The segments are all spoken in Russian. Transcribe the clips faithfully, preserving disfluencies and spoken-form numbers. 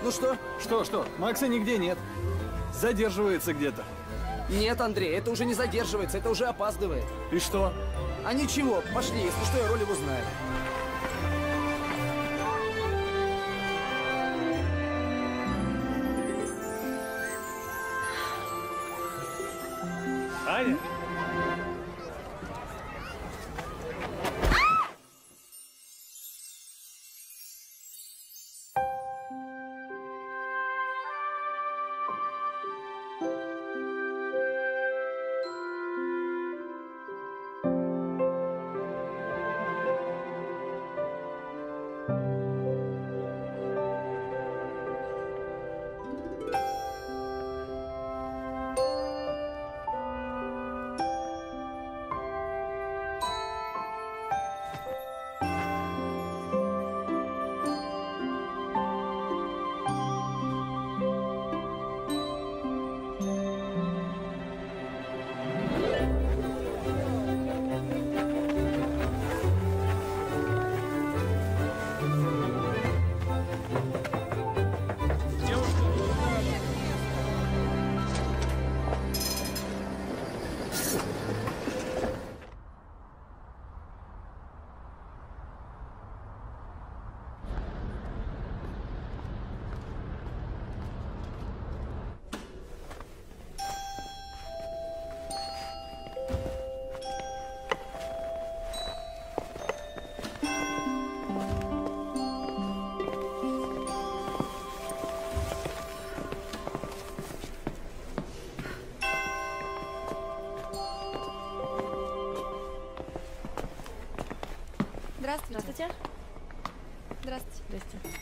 Ну что? Что, что? Макса нигде нет. Задерживается где-то. Нет, Андрей, это уже не задерживается, это уже опаздывает. И что? А ничего, пошли, если что, я роль его знаю. Аня? Здравствуйте. Здравствуйте. Здравствуйте.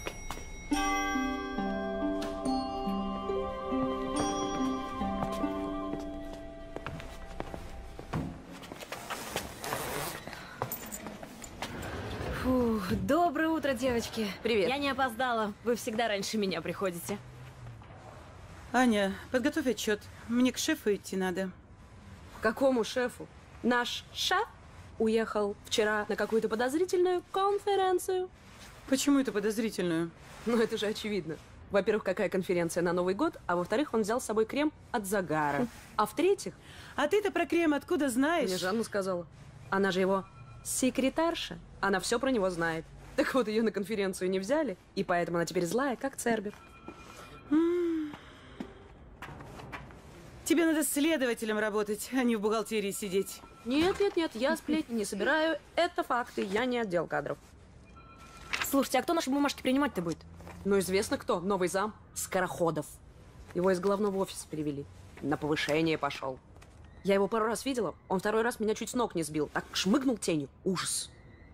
Фух, доброе утро, девочки. Привет. Я не опоздала. Вы всегда раньше меня приходите. Аня, подготовь отчет. Мне к шефу идти надо. К какому шефу? Наш шеф уехал вчера на какую-то подозрительную конференцию. Почему это подозрительную? Ну, это же очевидно. Во-первых, какая конференция на Новый год, а во-вторых, он взял с собой крем от загара. А в-третьих… А ты-то про крем откуда знаешь? Мне Жанна сказала. Она же его секретарша. Она все про него знает. Так вот, ее на конференцию не взяли, и поэтому она теперь злая, как Цербер. М-м. Тебе надо следователем работать, а не в бухгалтерии сидеть. Нет, нет, нет, я сплетни не собираю. Это факты, я не отдел кадров. Слушайте, а кто наши бумажки принимать-то будет? Ну, известно кто. Новый зам. Скороходов. Его из головного офиса перевели. На повышение пошел. Я его пару раз видела. Он второй раз меня чуть с ног не сбил. Так шмыгнул тенью. Ужас.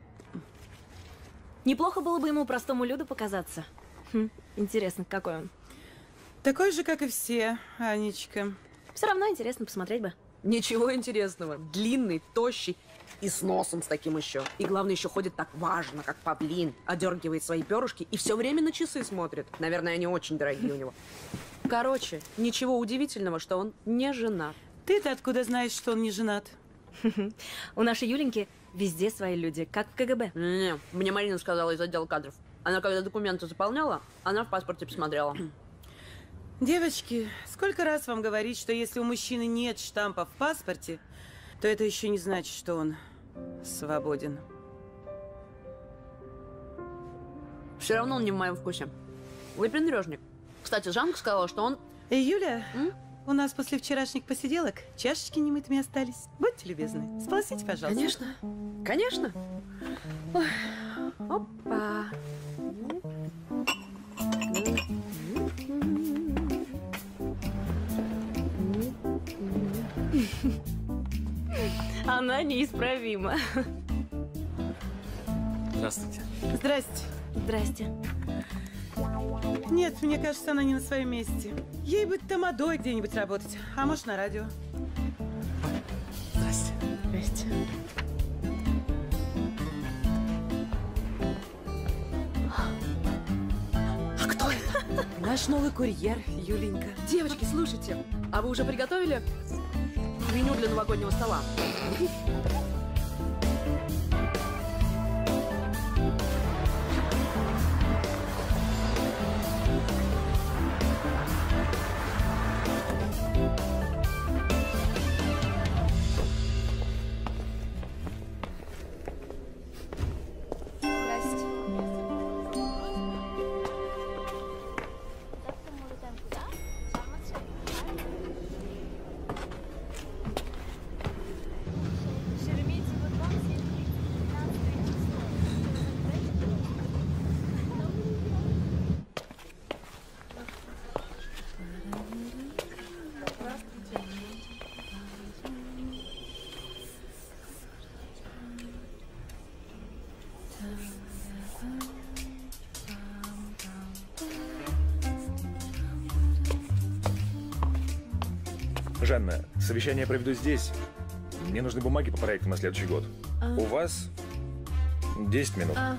Неплохо было бы ему простому люду показаться. Хм, интересно, какой он. Такой же, как и все, Анечка. Все равно интересно посмотреть бы. Ничего интересного. Длинный, тощий и с носом с таким еще. И главное, еще ходит так важно, как павлин. Одергивает свои перышки и все время на часы смотрит. Наверное, они очень дорогие у него. Короче, ничего удивительного, что он не женат. Ты-то откуда знаешь, что он не женат? У нашей Юленьки везде свои люди, как в КГБ. Не, мне Марина сказала из отдела кадров. Она когда документы заполняла, она в паспорте посмотрела. Девочки, сколько раз вам говорить, что если у мужчины нет штампа в паспорте, то это еще не значит, что он свободен. Все равно он не в моем вкусе. Выпендрежник. Кстати, Жанка сказала, что он… Эй, Юля, М? у нас после вчерашних посиделок чашечки немытыми остались. Будьте любезны, сполосите, пожалуйста. Конечно, конечно. Ой. Опа. Она неисправима. Здравствуйте. Здрасте. Здрасте. Нет, мне кажется, она не на своем месте. Ей бы тамадой где-нибудь работать, а может, на радио. Здрасте. Здрасте. А кто это? Наш новый курьер, Юленька. Девочки, слушайте, а вы уже приготовили меню для новогоднего стола? Жанна, совещание проведу здесь. Мне нужны бумаги по проекту на следующий год. А. У вас десять минут. Ага.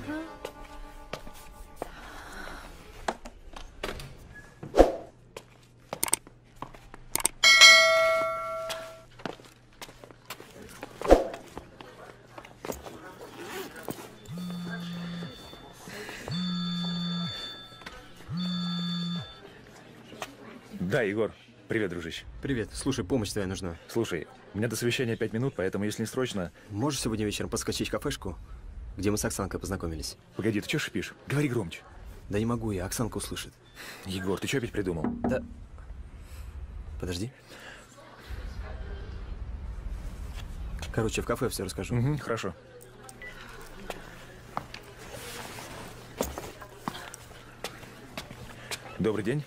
Да, Егор. Привет, дружище. Привет. Слушай, помощь твоя нужна. Слушай, у меня до совещания пять минут, поэтому, если не срочно… Можешь сегодня вечером подскочить в кафешку, где мы с Оксанкой познакомились? Погоди, ты что шипишь? Говори громче. Да не могу я, Оксанка услышит. Егор, ты что опять придумал? Да. Подожди. Короче, в кафе все расскажу. Угу, хорошо. Добрый день.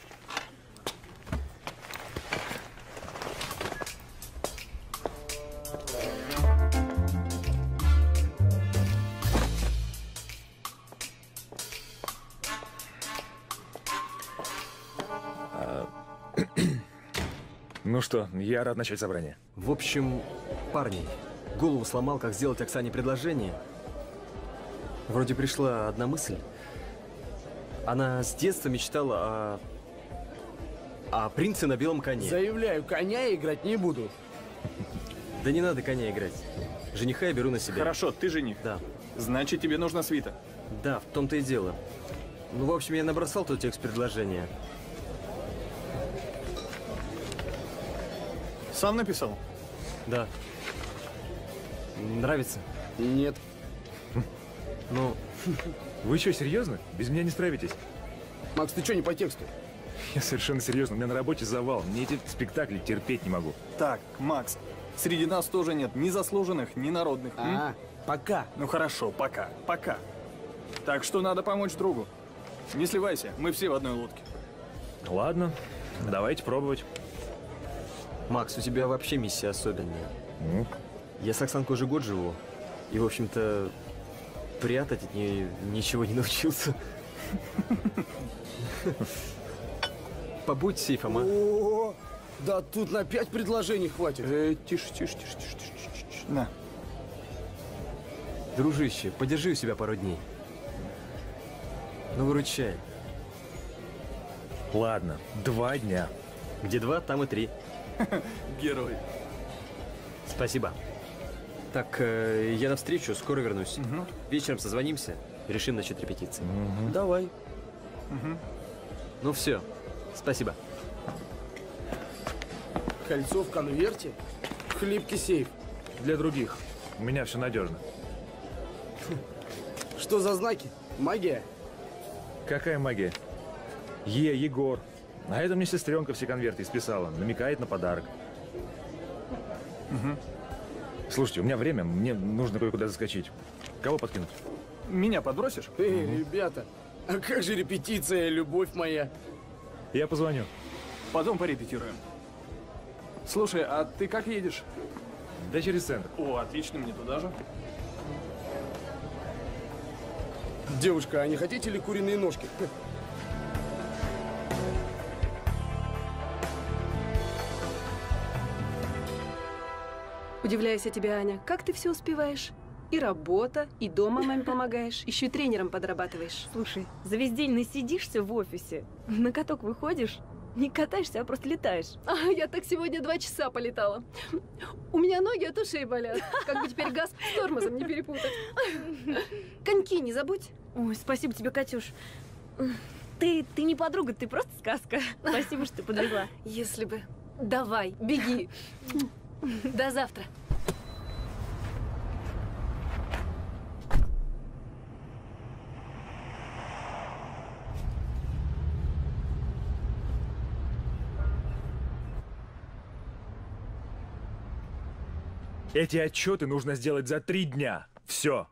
Ну что, я рад начать собрание. В общем, парни, голову сломал, как сделать Оксане предложение. Вроде пришла одна мысль. Она с детства мечтала о… о принце на белом коне. Заявляю, коня я играть не буду. Да не надо коня играть. Жениха я беру на себя. Хорошо, ты жених. Да. Значит, тебе нужна свита. Да, в том-то и дело. Ну, в общем, я набросал тот текст предложения. Сам написал? Да. Нравится? Нет. Ну, Вы что, серьезно? Без меня не справитесь? Макс, ты что не по тексту? Я совершенно серьезно. У меня на работе завал. Мне эти спектакли терпеть не могу. Так, Макс, среди нас тоже нет ни заслуженных, ни народных. м? А, пока. Ну хорошо, пока, пока. Так что надо помочь другу. Не сливайся, мы все в одной лодке. Ладно, давайте пробовать. Макс, у тебя вообще миссия особенная. Ну, Я с Оксанкой уже год живу. И, в общем-то, прятать от нее ничего не научился. Побудь сейфом, а? О, да тут на пять предложений хватит. Э, тише, тише, тише, тише, тише, тише, тише. На. Дружище, подержи у себя пару дней. Ну, выручай. ладно, два дня. Где два, там и три. Герой. Спасибо. Так, э, я навстречу, скоро вернусь. Мгм. Вечером созвонимся, решим насчет репетиции. Давай. Ну все, спасибо. Кольцо в конверте. Хлипкий сейф. Для других. У меня все надежно. Что за знаки? Магия? Какая магия? Е, Егор. А это мне сестренка все конверты исписала. Намекает на подарок. Слушайте, у меня время. Мне нужно кое-куда заскочить. Кого подкинуть? Меня подбросишь? Эй, ребята, а как же репетиция, любовь моя? Я позвоню. Потом порепетируем. Слушай, а ты как едешь? Да через центр. О, отлично, мне туда же. Девушка, а не хотите ли куриные ножки? Удивляюсь я тебе, Аня. Как ты все успеваешь? И работа, и дома маме помогаешь, еще и тренером подрабатываешь. Слушай, за весь день насидишься в офисе, на каток выходишь, не катаешься, а просто летаешь. А, я так сегодня два часа полетала. У меня ноги от ушей болят. Как бы теперь газ с тормозом не перепутать. Коньки не забудь. Ой, спасибо тебе, Катюш. Ты, ты не подруга, ты просто сказка. Спасибо, что ты подвезла. Если бы. Давай, беги. До завтра. Эти отчеты нужно сделать за три дня. Все.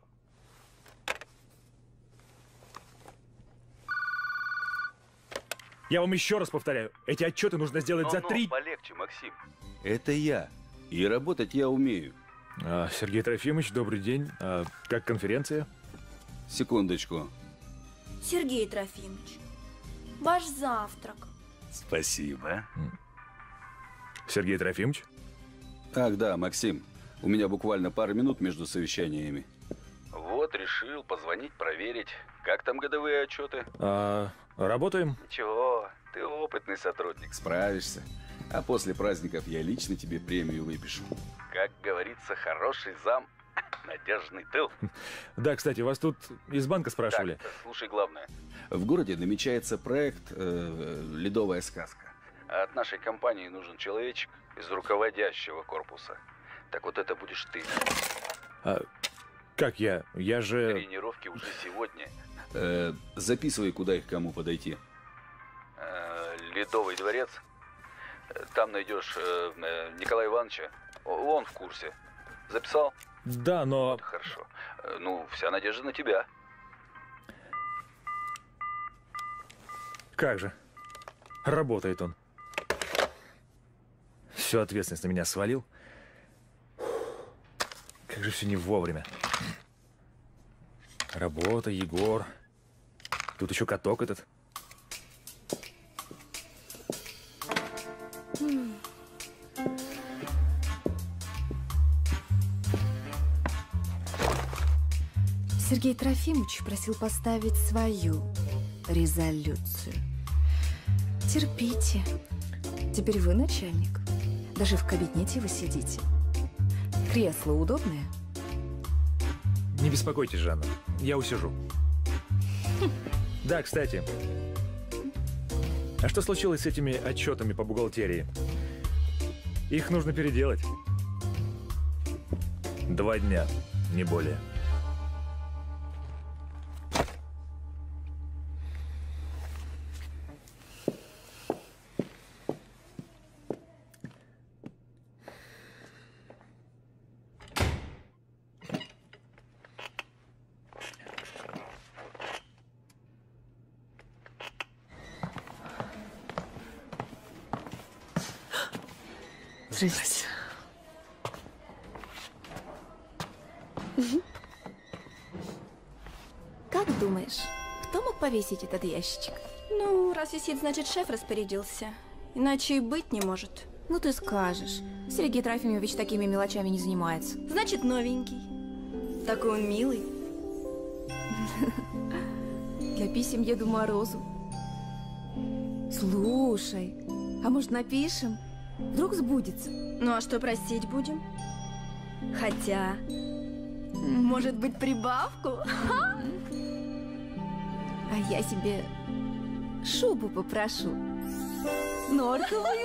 Я вам еще раз повторяю. Эти отчеты нужно сделать за три... полегче, Максим. Это я. И работать я умею. А, Сергей Трофимович, добрый день. А, как конференция? Секундочку. Сергей Трофимович, ваш завтрак. Спасибо. Сергей Трофимович? Ах да, Максим, у меня буквально пару минут между совещаниями. Вот, решил позвонить, проверить. Как там годовые отчеты? А, работаем. Ничего, ты опытный сотрудник, справишься. А после праздников я лично тебе премию выпишу. Как говорится, хороший зам, надежный тыл. Да, кстати, вас тут из банка спрашивали. Так, слушай, главное. В городе намечается проект э, «Ледовая сказка». А от нашей компании нужен человечек из руководящего корпуса. Так вот это будешь ты. А, как я? Я же... Тренировки уже сегодня. Э, записывай, куда их кому подойти. Э, Ледовый дворец. Там найдешь э, э, Николая Ивановича. Он в курсе. Записал? Да, но... Хорошо. Э, ну, вся надежда на тебя. Как же? Работает он. Всю ответственность на меня свалил. Как же все не вовремя. Работа, Егор. Тут еще каток этот. Сергей Трофимович просил поставить свою резолюцию. Терпите. Теперь вы начальник. Даже в кабинете вы сидите. Кресло удобное? Не беспокойтесь, Жанна. Я усижу. Да, кстати. А что случилось с этими отчетами по бухгалтерии? Их нужно переделать. Два дня, не более. Здрасте. Как думаешь, кто мог повесить этот ящичек? Ну, раз висит, значит, шеф распорядился. Иначе и быть не может. Ну ты скажешь. Сергей Трофимович такими мелочами не занимается. Значит, новенький. Такой он милый. Для писем Деду Морозу. Слушай, а может напишем? Вдруг сбудется. Ну а что просить будем? Хотя, может быть, прибавку? А я себе шубу попрошу. Норковую.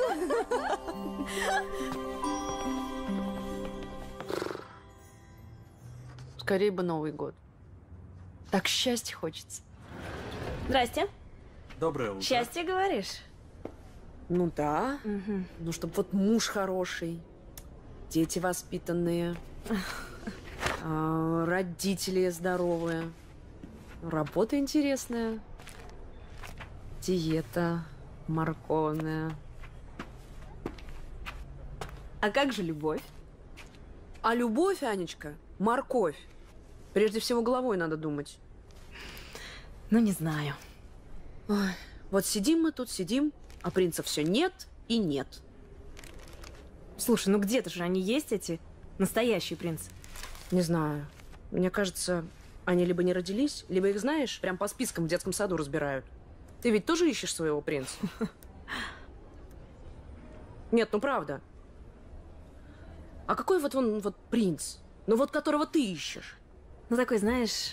Скорее бы Новый год. Так счастья хочется. Здрасте. Доброе утро. Счастье, говоришь? Ну да. Угу. Ну, чтобы вот муж хороший, дети воспитанные, а, родители здоровые, работа интересная, диета морковная. А как же любовь? А любовь, Анечка, морковь. Прежде всего головой надо думать. Ну, не знаю. Ой, вот сидим мы тут, сидим, а принца все нет и нет. Слушай, ну где-то же они есть, эти настоящие принцы. Не знаю. Мне кажется, они либо не родились, либо их, знаешь, прям по спискам в детском саду разбирают. Ты ведь тоже ищешь своего принца? Нет, ну правда. А какой вот он, вот принц? Ну вот которого ты ищешь? Ну такой, знаешь...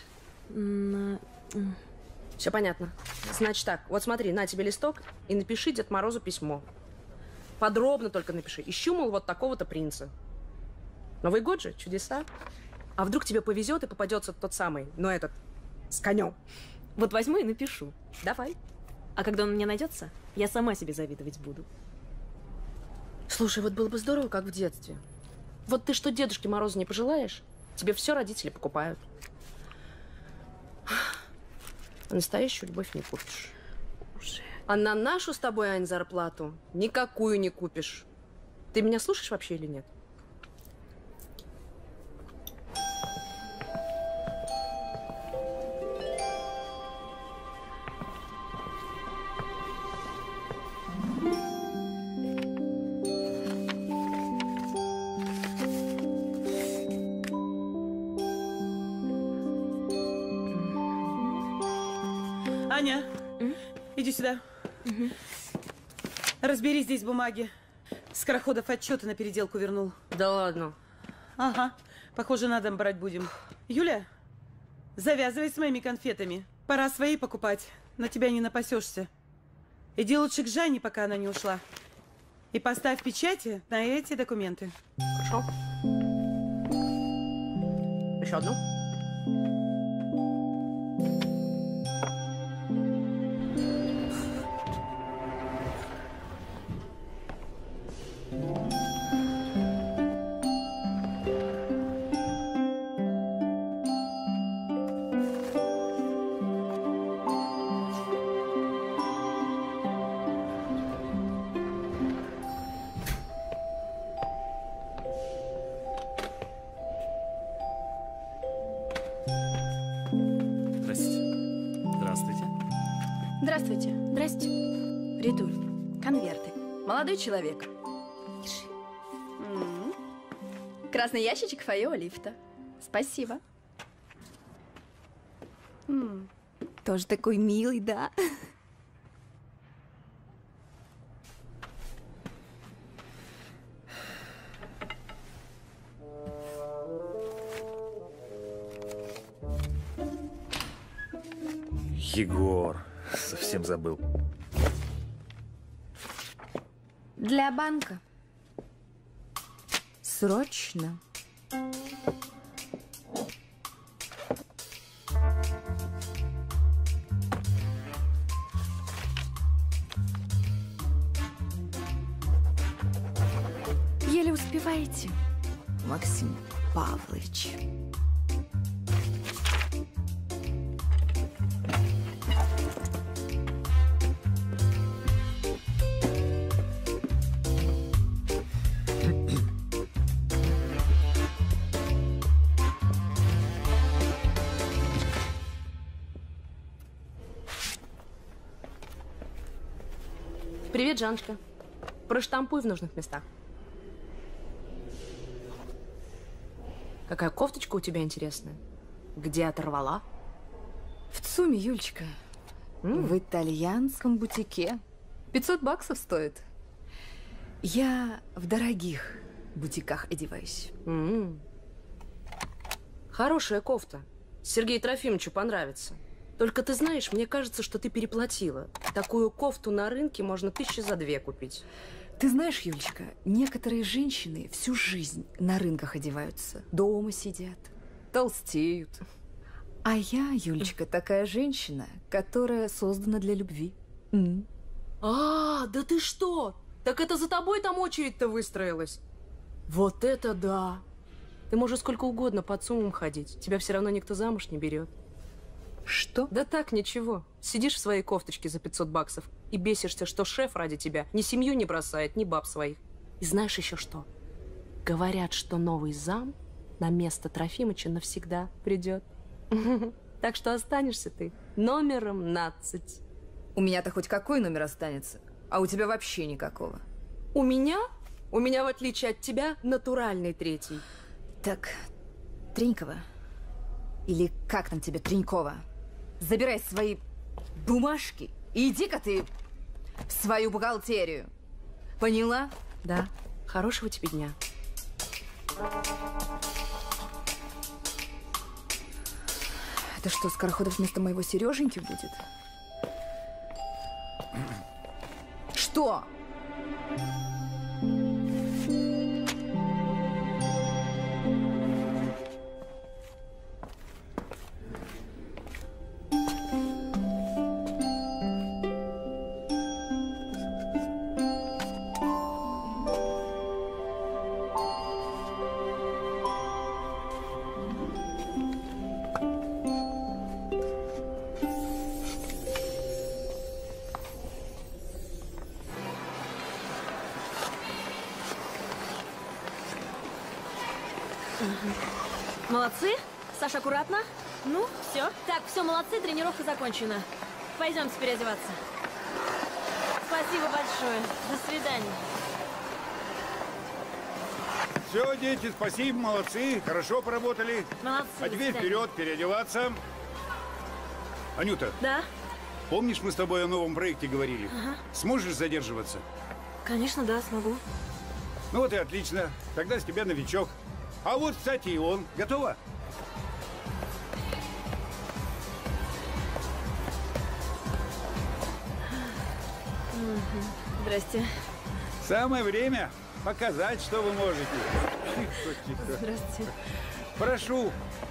Все понятно. Значит так, вот смотри, на тебе листок и напиши Дед Морозу письмо. Подробно только напиши. Ищу, мол, вот такого-то принца. Новый год же, чудеса. А вдруг тебе повезет и попадется тот самый, но этот, с конем. Вот возьму и напишу. Давай. А когда он мне найдется, я сама себе завидовать буду. Слушай, вот было бы здорово, как в детстве. Вот ты что Дедушке Морозу не пожелаешь, тебе все родители покупают. А настоящую любовь не купишь. Уже. А на нашу с тобой, Ань, зарплату никакую не купишь. Ты меня слушаешь вообще или нет? Иди сюда. Угу. Разбери здесь бумаги. Скороходов отчеты на переделку вернул. Да ладно. Ага. Похоже, на дом брать будем. Юля, завязывай с моими конфетами. Пора свои покупать. На тебя не напасешься. Иди лучше к Жанне, пока она не ушла. И поставь печати на эти документы. Хорошо. Еще одну. Здравствуйте. Здрасте. Ритуль, конверты. Молодой человек. Держи. М-м. Красный ящичек фойе у лифта. Спасибо. М-м. Тоже такой милый, да? Егор. Совсем забыл. Для банка. Срочно. Еле успеваете, Максим Павлович. Привет, Жанночка. Проштампуй в нужных местах. Какая кофточка у тебя интересная? Где оторвала? В ЦУМе, Юлечка. М. В итальянском бутике. пятьсот баксов стоит. Я в дорогих бутиках одеваюсь. М. Хорошая кофта. Сергею Трофимовичу понравится. Только ты знаешь, мне кажется, что ты переплатила. Такую кофту на рынке можно тысячи за две купить. Ты знаешь, Юлечка, некоторые женщины всю жизнь на рынках одеваются, дома сидят, толстеют. А я, Юлечка, такая женщина, которая создана для любви. М. А, да ты что? Так это за тобой там очередь-то выстроилась? Вот это да! Ты можешь сколько угодно под ЦУМом ходить. Тебя все равно никто замуж не берет. Что? Да так, ничего. Сидишь в своей кофточке за пятьсот баксов и бесишься, что шеф ради тебя ни семью не бросает, ни баб своих. И знаешь еще что? Говорят, что новый зам на место Трофимыча навсегда придет. Так что останешься ты номером нацать. У меня-то хоть какой номер останется, а у тебя вообще никакого. У меня? У меня, в отличие от тебя, натуральный третий. Так, Тренькова, или как там тебе, Тренькова, забирай свои бумажки и иди-ка ты в свою бухгалтерию. Поняла? Да. Хорошего тебе дня. Это что, Скороходов вместо моего Сереженьки будет? Что? Молодцы. Саша, аккуратно. Ну, все. Так, все, молодцы, тренировка закончена. Пойдемте переодеваться. Спасибо большое. До свидания. Все, дети, спасибо, молодцы, хорошо поработали. Молодцы. А теперь вперед, переодеваться. Анюта. Да? Помнишь, мы с тобой о новом проекте говорили? Ага. Сможешь задерживаться? Конечно, да, смогу. Ну вот и отлично. Тогда с тебя новичок. А вот, кстати, и он. Готова? Здрасте. Самое время показать, что вы можете. Здравствуйте. Прошу.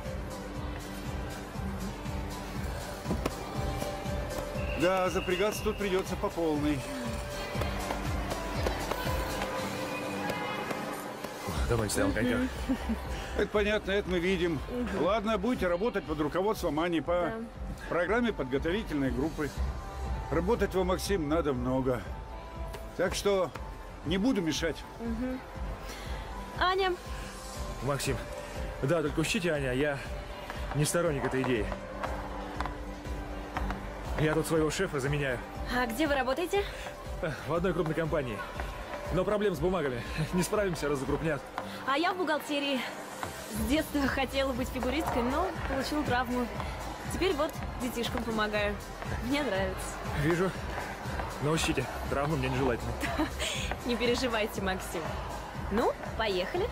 Да, запрягаться тут придется по полной. Давай стоял коньяк. Это понятно, это мы видим. Мгм. Ладно, будете работать под руководством Ани по Да. программе подготовительной группы. Работать вам, Максим, надо много. Так что не буду мешать. Мгм. Аня. Максим. Да, только учтите, Аня, я не сторонник этой идеи. Я тут своего шефа заменяю. А где вы работаете? В одной крупной компании. Но проблем с бумагами. Не справимся, разукрупнят. А я в бухгалтерии. С детства хотела быть фигуристкой, но получила травму. Теперь вот детишкам помогаю. Мне нравится. Вижу. Но учтите, травмы мне нежелательны. Не переживайте, Максим. Ну, поехали.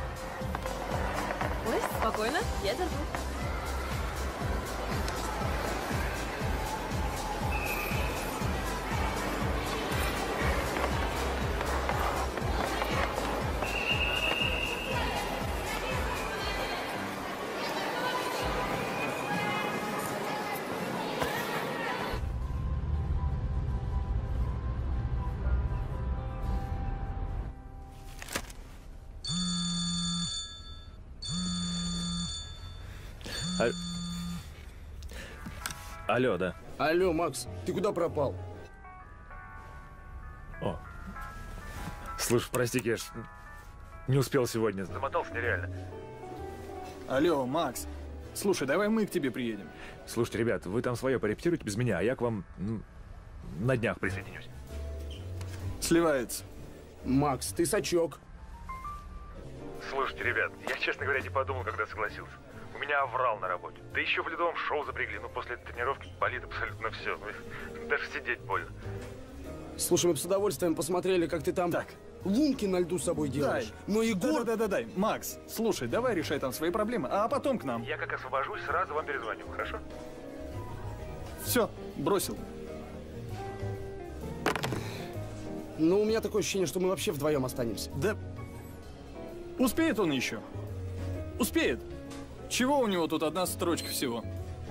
Ой, спокойно, я держу. А- Алло, да. Алло, Макс, ты куда пропал? О. Слушай, прости, я ж не успел сегодня. Замотался нереально. Алло, Макс. Слушай, давай мы к тебе приедем. Слушайте, ребят, вы там свое порепетируйте без меня, а я к вам ну, на днях присоединюсь. Сливается. Макс, ты сачок. Слушайте, ребят, я, честно говоря, не подумал, когда согласился. У меня оврал на работе. Да еще в ледовом шоу запрягли. Ну, после этой тренировки болит абсолютно все. Даже сидеть больно. Слушай, мы бы с удовольствием посмотрели, как ты там так. лунки на льду с собой делаешь. Дай. Но Егор... Да-да-да, Макс, слушай, давай решай там свои проблемы, а потом к нам. Я как освобожусь, сразу вам перезвоню, хорошо? Все, бросил. Ну, у меня такое ощущение, что мы вообще вдвоем останемся. Да успеет он еще. Успеет. Чего у него тут одна строчка всего?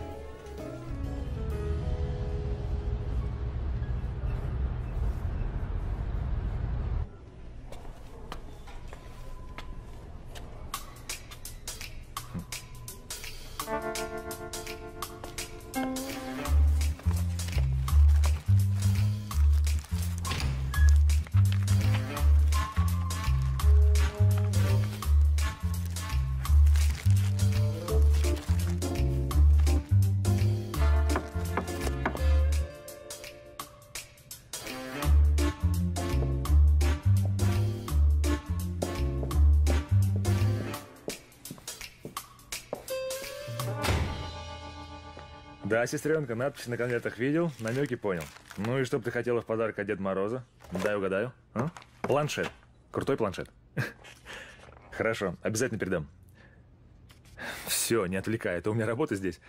Да, сестренка, надпись на конвертах видел, намеки понял. Ну и что бы ты хотела в подарок от Деда Мороза? Дай угадаю. А? Планшет. Крутой планшет. Хорошо, обязательно передам. Все, не отвлекай, это у меня работа здесь.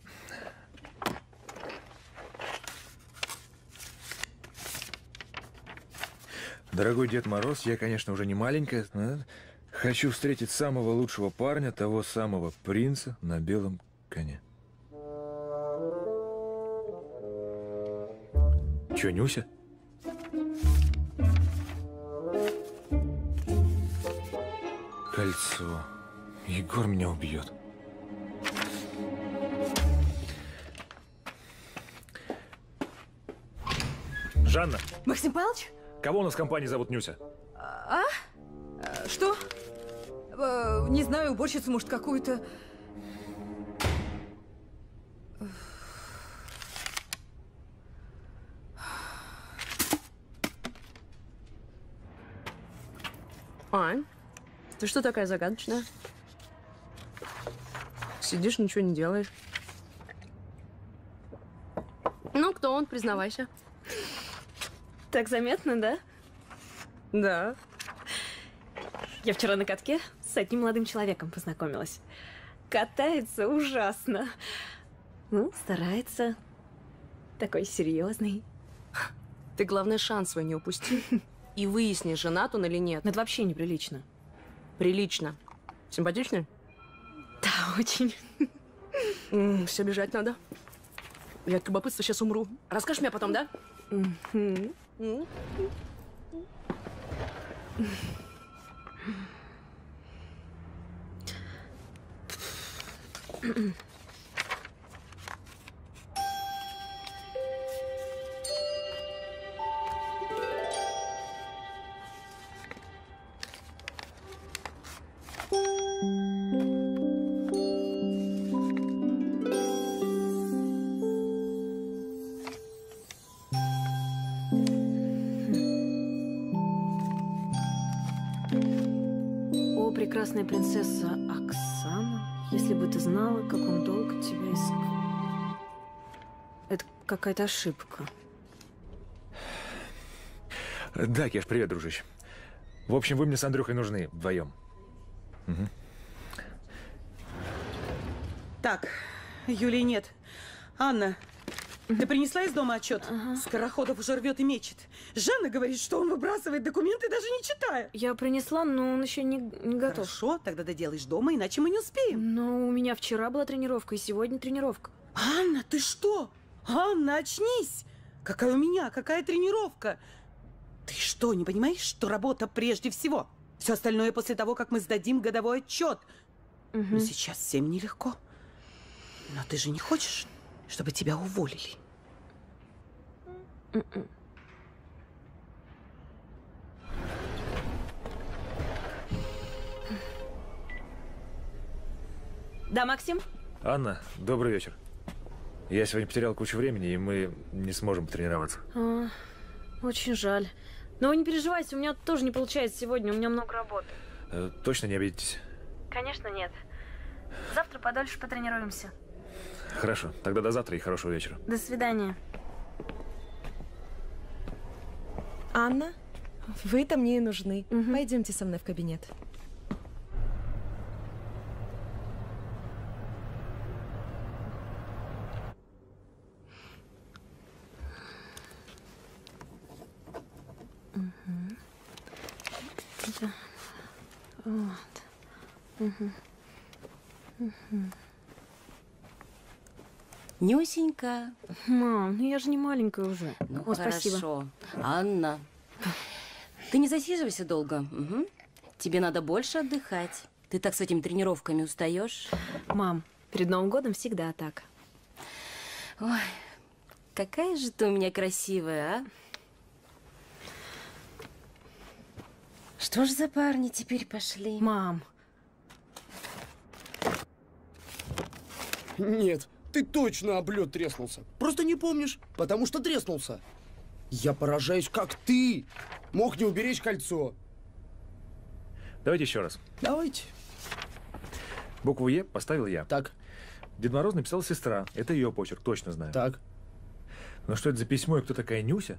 Дорогой Дед Мороз, я, конечно, уже не маленькая. а? Хочу встретить самого лучшего парня, того самого принца на белом коне. Че, Нюся? Кольцо. Егор меня убьет. Жанна, Максим Павлович? кого у нас в компании зовут Нюся? А? А, Что? Э, Не знаю, уборщицу, может, какую-то. Ань, ты что такая загадочная? Сидишь, ничего не делаешь. Ну, кто он? признавайся. Так заметно, да? Да. Я вчера на катке с одним молодым человеком познакомилась. Катается ужасно. Ну, старается. Такой серьезный. Ты, главное, шанс свой не упусти. И выясни, женат он или нет. Но это вообще неприлично. Прилично. Симпатичный? Да, очень. М, все бежать надо. Я от любопытства сейчас умру. Расскажешь мне потом, да? Мгм. М. О, прекрасная принцесса Оксана, если бы ты знала, как он долго тебя искал. Это какая-то ошибка. Да, Кеш, привет, дружище. В общем, вы мне с Андрюхой нужны вдвоем. Угу. Так, Юлии нет. Анна, ты принесла из дома отчет? Ага. Скороходов уже рвет и мечет. Жанна говорит, что он выбрасывает документы, даже не читая. Я принесла, но он еще не, не готов. Хорошо, тогда доделаешь дома, иначе мы не успеем. Но у меня вчера была тренировка, и сегодня тренировка. Анна, ты что? Анна, очнись! Какая у меня, какая тренировка? Ты что, не понимаешь, что работа прежде всего? Все остальное после того, как мы сдадим годовой отчет. Угу. Но сейчас всем нелегко. Но ты же не хочешь, чтобы тебя уволили? Mm-mm. Да, Максим? Анна, добрый вечер. Я сегодня потерял кучу времени, и мы не сможем потренироваться. А, очень жаль. Но вы не переживайте, у меня тоже не получается сегодня, у меня много работы. Э, точно не обидитесь? Конечно, нет. Завтра подольше потренируемся. Хорошо, тогда до завтра и хорошего вечера. До свидания. Анна, вы-то мне и нужны. Угу. Пойдемте со мной в кабинет. Угу. Да. Вот. Угу. Угу. Нюсенька. Мам, ну я же не маленькая уже. Ну, О, хорошо. спасибо. Анна, ты не засиживайся долго. Угу. Тебе надо больше отдыхать. Ты так с этими тренировками устаешь. Мам, перед Новым годом всегда так. Ой, какая же ты у меня красивая, а? Что ж за парни теперь пошли? Мам. Нет, ты точно об лед треснулся. Просто не помнишь, потому что треснулся. Я поражаюсь, как ты мог не уберечь кольцо. Давайте еще раз. Давайте. Букву Е поставил я. Так. Дед Мороз написала сестра. Это ее почерк, точно знаю. Так. Но что это за письмо и кто такая Нюся?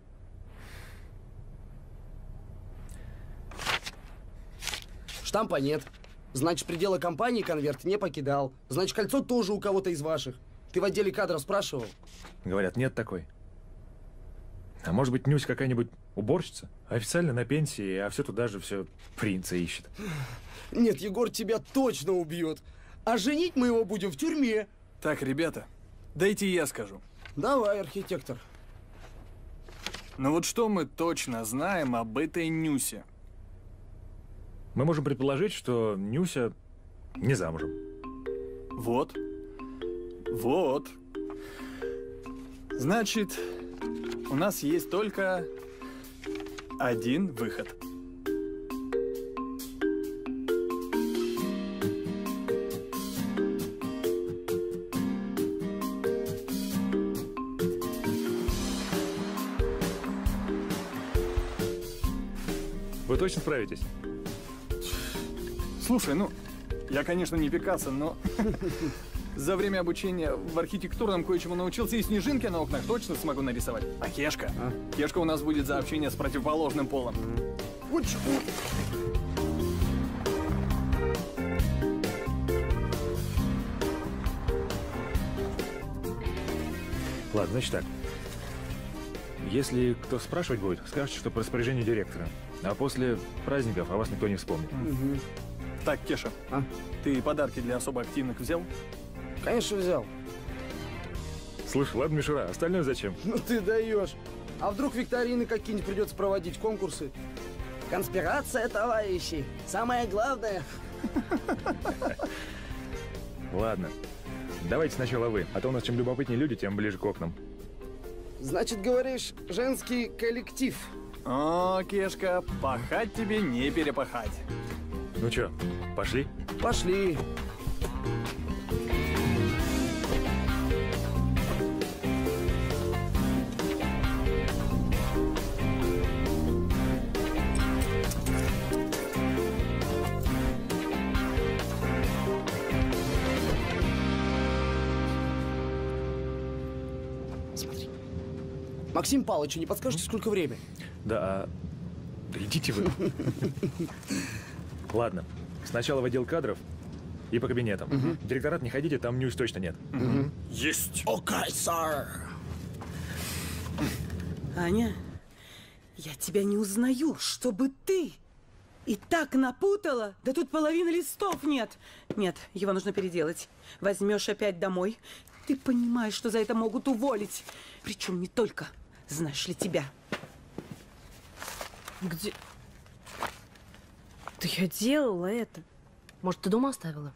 Штампа нет. Значит, пределы компании конверт не покидал. Значит, кольцо тоже у кого-то из ваших. Ты в отделе кадров спрашивал? Говорят, нет такой. А может быть, Нюся какая-нибудь уборщица? Официально на пенсии, а все туда же все принца ищет. Нет, Егор тебя точно убьет. А женить мы его будем в тюрьме. Так, ребята, дайте я скажу. Давай, архитектор. Ну вот что мы точно знаем об этой Нюсе? Мы можем предположить, что Нюся не замужем. Вот. Вот. Значит, у нас есть только один выход. Вы точно справитесь? Слушай, ну, я, конечно, не Пикассо, но За время обучения в архитектурном кое-чему научился, и снежинки на окнах точно смогу нарисовать. А Кешка? А? Кешка у нас будет за общение с противоположным полом. Ладно, значит так. Если кто спрашивать будет, скажете, что по распоряжению директора. А после праздников о вас никто не вспомнит. Угу. Так, Кеша, а? Ты подарки для особо активных взял? Конечно, взял. Слушай, ладно, мишура, остальное зачем? Ну ты даешь. А вдруг викторины какие-нибудь придется проводить, конкурсы? Конспирация, товарищи. Самое главное. Ладно. Давайте сначала вы, а то у нас чем любопытнее люди, тем ближе к окнам. Значит, говоришь, женский коллектив. О, Кешка, пахать тебе не перепахать. Ну чё, пошли? Пошли. Смотри. Максим Павлович, не подскажете, сколько время? Да, а... да идите вы. Ладно, сначала в отдел кадров и по кабинетам. Угу. В директорат не ходите, там ньюс точно нет. Угу. Есть! Окей, сэр. Аня, я тебя не узнаю, чтобы ты и так напутала. Да тут половины листов нет. Нет, его нужно переделать. Возьмешь опять домой. Ты понимаешь, что за это могут уволить. Причем не только, знаешь ли, тебя. Где? Да я делала это. Может, ты дома оставила?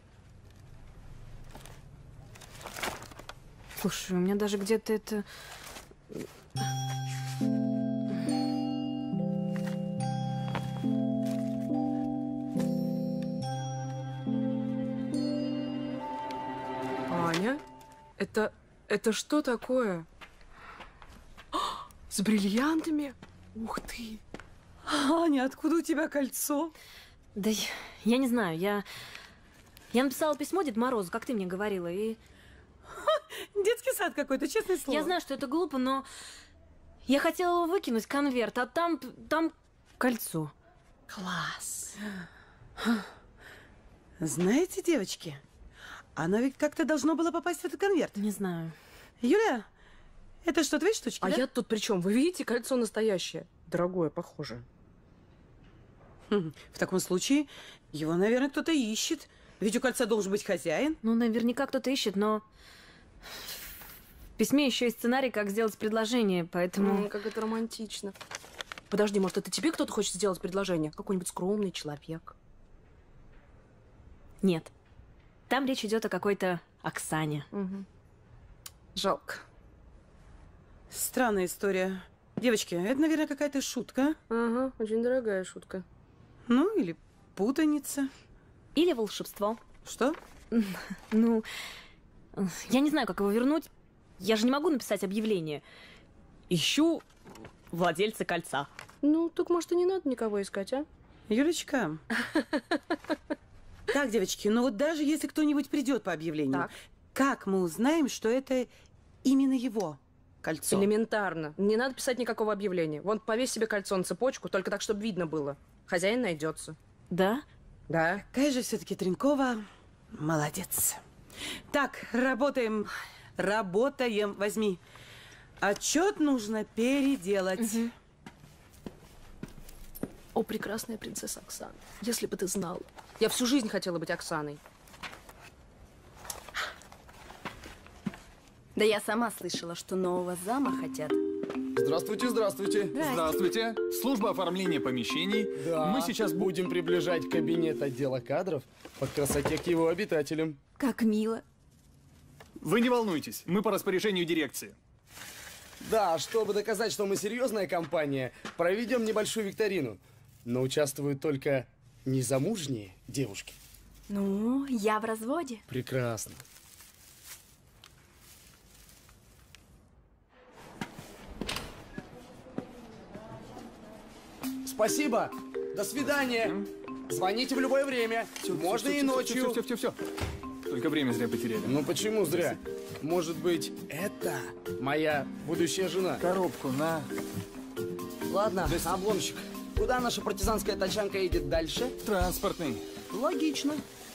Слушай, у меня даже где-то это... Аня? Это... это что такое? С бриллиантами? Ух ты! Аня, откуда у тебя кольцо? Да я, я не знаю, я... Я написала письмо Деду Морозу, как ты мне говорила, и... Ха, детский сад какой-то, честное слово. Я знаю, что это глупо, но... Я хотела его выкинуть, конверт, а там... там кольцо. Класс. Знаете, девочки, оно ведь как-то должно было попасть в этот конверт. Не знаю. Юля, это что, твои штучки, А да? я тут при чем? Вы видите, кольцо настоящее. Дорогое, похоже. В таком случае его, наверное, кто-то ищет. Ведь у кольца должен быть хозяин. Ну, наверняка кто-то ищет, но... В письме еще и сценарий, как сделать предложение, поэтому... М, как это романтично. Подожди, может, это тебе кто-то хочет сделать предложение? Какой-нибудь скромный человек? Нет. Там речь идет о какой-то Оксане. Угу. Жалко. Странная история. Девочки, это, наверное, какая-то шутка. Ага, очень дорогая шутка. Ну, или путаница. Или волшебство. Что? Ну, я не знаю, как его вернуть. Я же не могу написать объявление. Ищу владельца кольца. Ну, так, может, и не надо никого искать, а? Юлечка. Так, девочки, ну вот даже если кто-нибудь придет по объявлению, Так. как мы узнаем, что это именно его кольцо? Элементарно. Не надо писать никакого объявления. Вон, повесь себе кольцо на цепочку, только так, чтобы видно было. Хозяин найдется. Да? Да. Какая же все-таки Тренкова молодец. Так, работаем. Работаем. Возьми. Отчет нужно переделать. Угу. О, прекрасная принцесса Оксана. Если бы ты знала. Я всю жизнь хотела быть Оксаной. Да я сама слышала, что нового зама хотят. Здравствуйте, здравствуйте. Здравствуйте. Служба оформления помещений. Да. Мы сейчас будем приближать кабинет отдела кадров по красоте к его обитателям. Как мило. Вы не волнуйтесь, мы по распоряжению дирекции. Да, чтобы доказать, что мы серьезная компания, проведем небольшую викторину. Но участвуют только незамужние девушки. Ну, я в разводе. Прекрасно. Спасибо. До свидания. Звоните в любое время. Всё, Можно всё, и всё, ночью. Все, все, все, все. Только время зря потеряли. Ну почему зря? Может быть, это моя будущая жена? Коробку на. Ладно, обломщик. Куда наша партизанская тачанка едет дальше? Транспортный. Логично.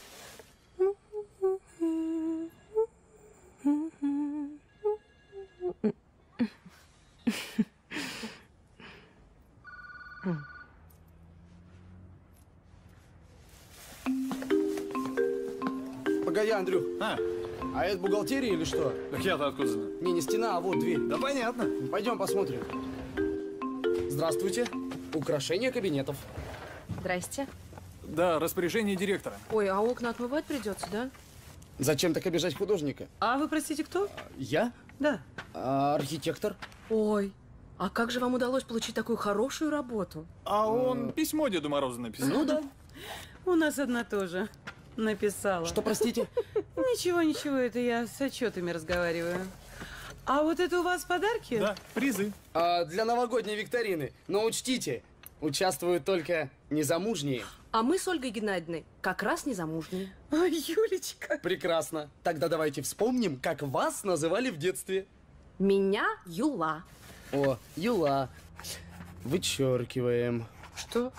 Погоди, Андрюх. А? А это бухгалтерия или что? Так я-то откуда знаю? Не, не стена, а вот дверь. Да понятно. Пойдем посмотрим. Здравствуйте. Украшение кабинетов. Здрасте. Да, распоряжение директора. Ой, а окна отмывать придется, да? Зачем так обижать художника? А вы, простите, кто? Я? Да. А, архитектор. Ой, а как же вам удалось получить такую хорошую работу? А он письмо Деду Морозу написал. Ну да. У нас одна тоже написала. Что, простите? Ничего, ничего, это я с отчетами разговариваю. А вот это у вас подарки? Да, призы. А, для новогодней викторины. Но учтите, участвуют только незамужние. А мы с Ольгой Геннадьевной как раз незамужние. Ой, Юлечка. Прекрасно. Тогда давайте вспомним, как вас называли в детстве. Меня Юла. О, Юла. Вычеркиваем. Что?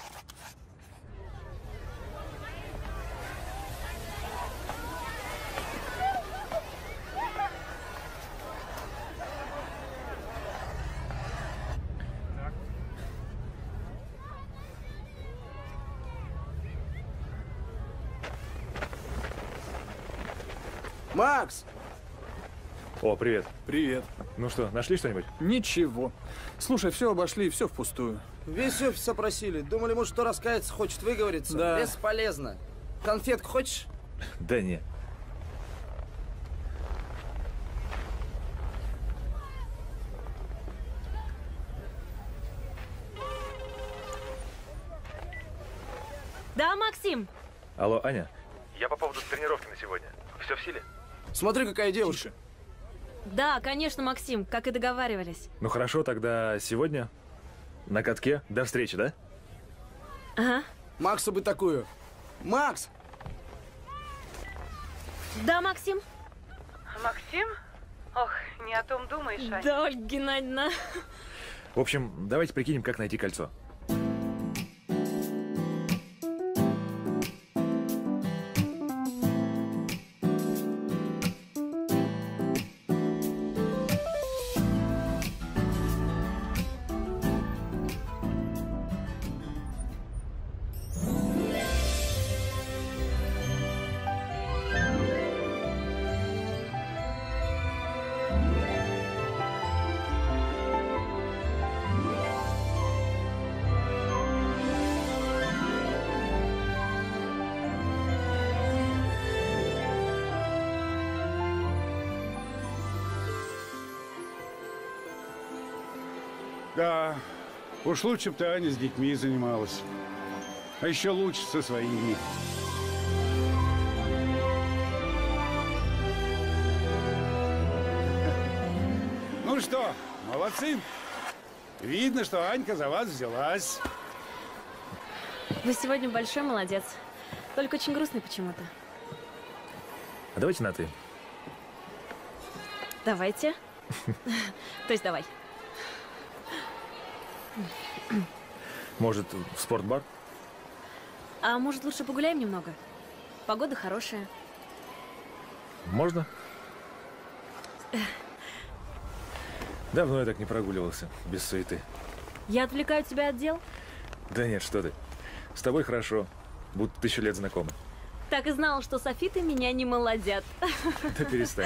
Макс! О, привет. Привет. Ну что, нашли что-нибудь? Ничего. Слушай, все обошли, все впустую. Весь офис опросили. Думали, может, кто раскается, хочет выговориться. Да. Бесполезно. Конфетку хочешь? Да не. Да, Максим? Алло, Аня? Я по поводу тренировки на сегодня. Все в силе? Смотри, какая девушка. Тише. Да, конечно, Максим, как и договаривались. Ну хорошо, тогда сегодня на катке. До встречи, да? Ага. Максу бы такую. Макс! Да, Максим? Максим? Ох, не о том думаешь, Ань. Да, Ольга Геннадьевна. В общем, давайте прикинем, как найти кольцо. Да, уж лучше бы ты, Аня, с детьми занималась. А еще лучше со своими. Ну что, молодцы. Видно, что Анька за вас взялась. Вы сегодня большой молодец. Только очень грустный почему-то. А давайте на «ты». Давайте. То есть давай. Может, в спортбар? А может, лучше погуляем немного? Погода хорошая. Можно? Давно я так не прогуливался, без суеты. Я отвлекаю тебя от дел? Да нет, что ты. С тобой хорошо, будто тысячу лет знакомы. Так и знала, что софиты меня не молодят. Да перестань.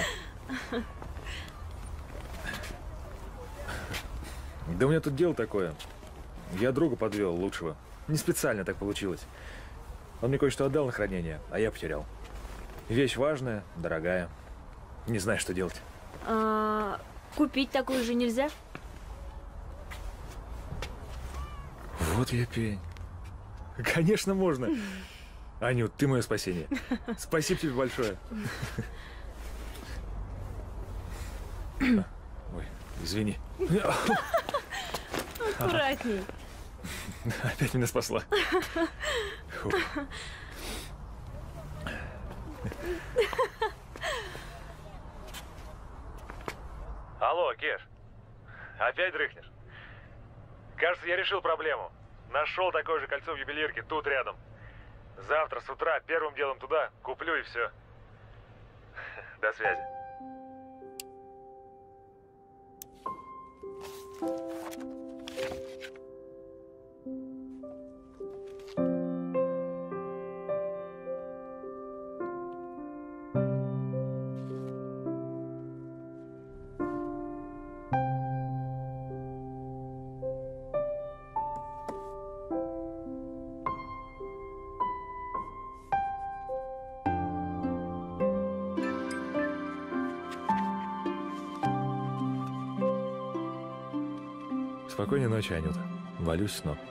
Да у меня тут дело такое. Я друга подвел, лучшего. Не специально так получилось. Он мне кое-что отдал на хранение, а я потерял. Вещь важная, дорогая. Не знаю, что делать. А, купить такую же нельзя? Вот я пень. Конечно, можно. Анют, ты мое спасение. Спасибо тебе большое. Ой, извини. Аккуратней. Опять меня спасла. Фу. Алло, Кеш. Опять дрыхнешь? Кажется, я решил проблему. Нашел такое же кольцо в ювелирке, тут рядом. Завтра с утра первым делом туда куплю и все. До связи. Спокойной ночи, Анюта. Валюсь в снов.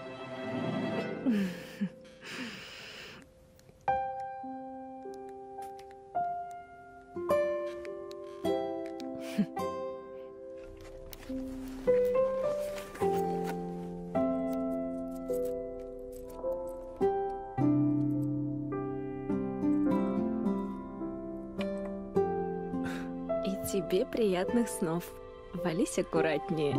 И тебе приятных снов. Вались аккуратнее.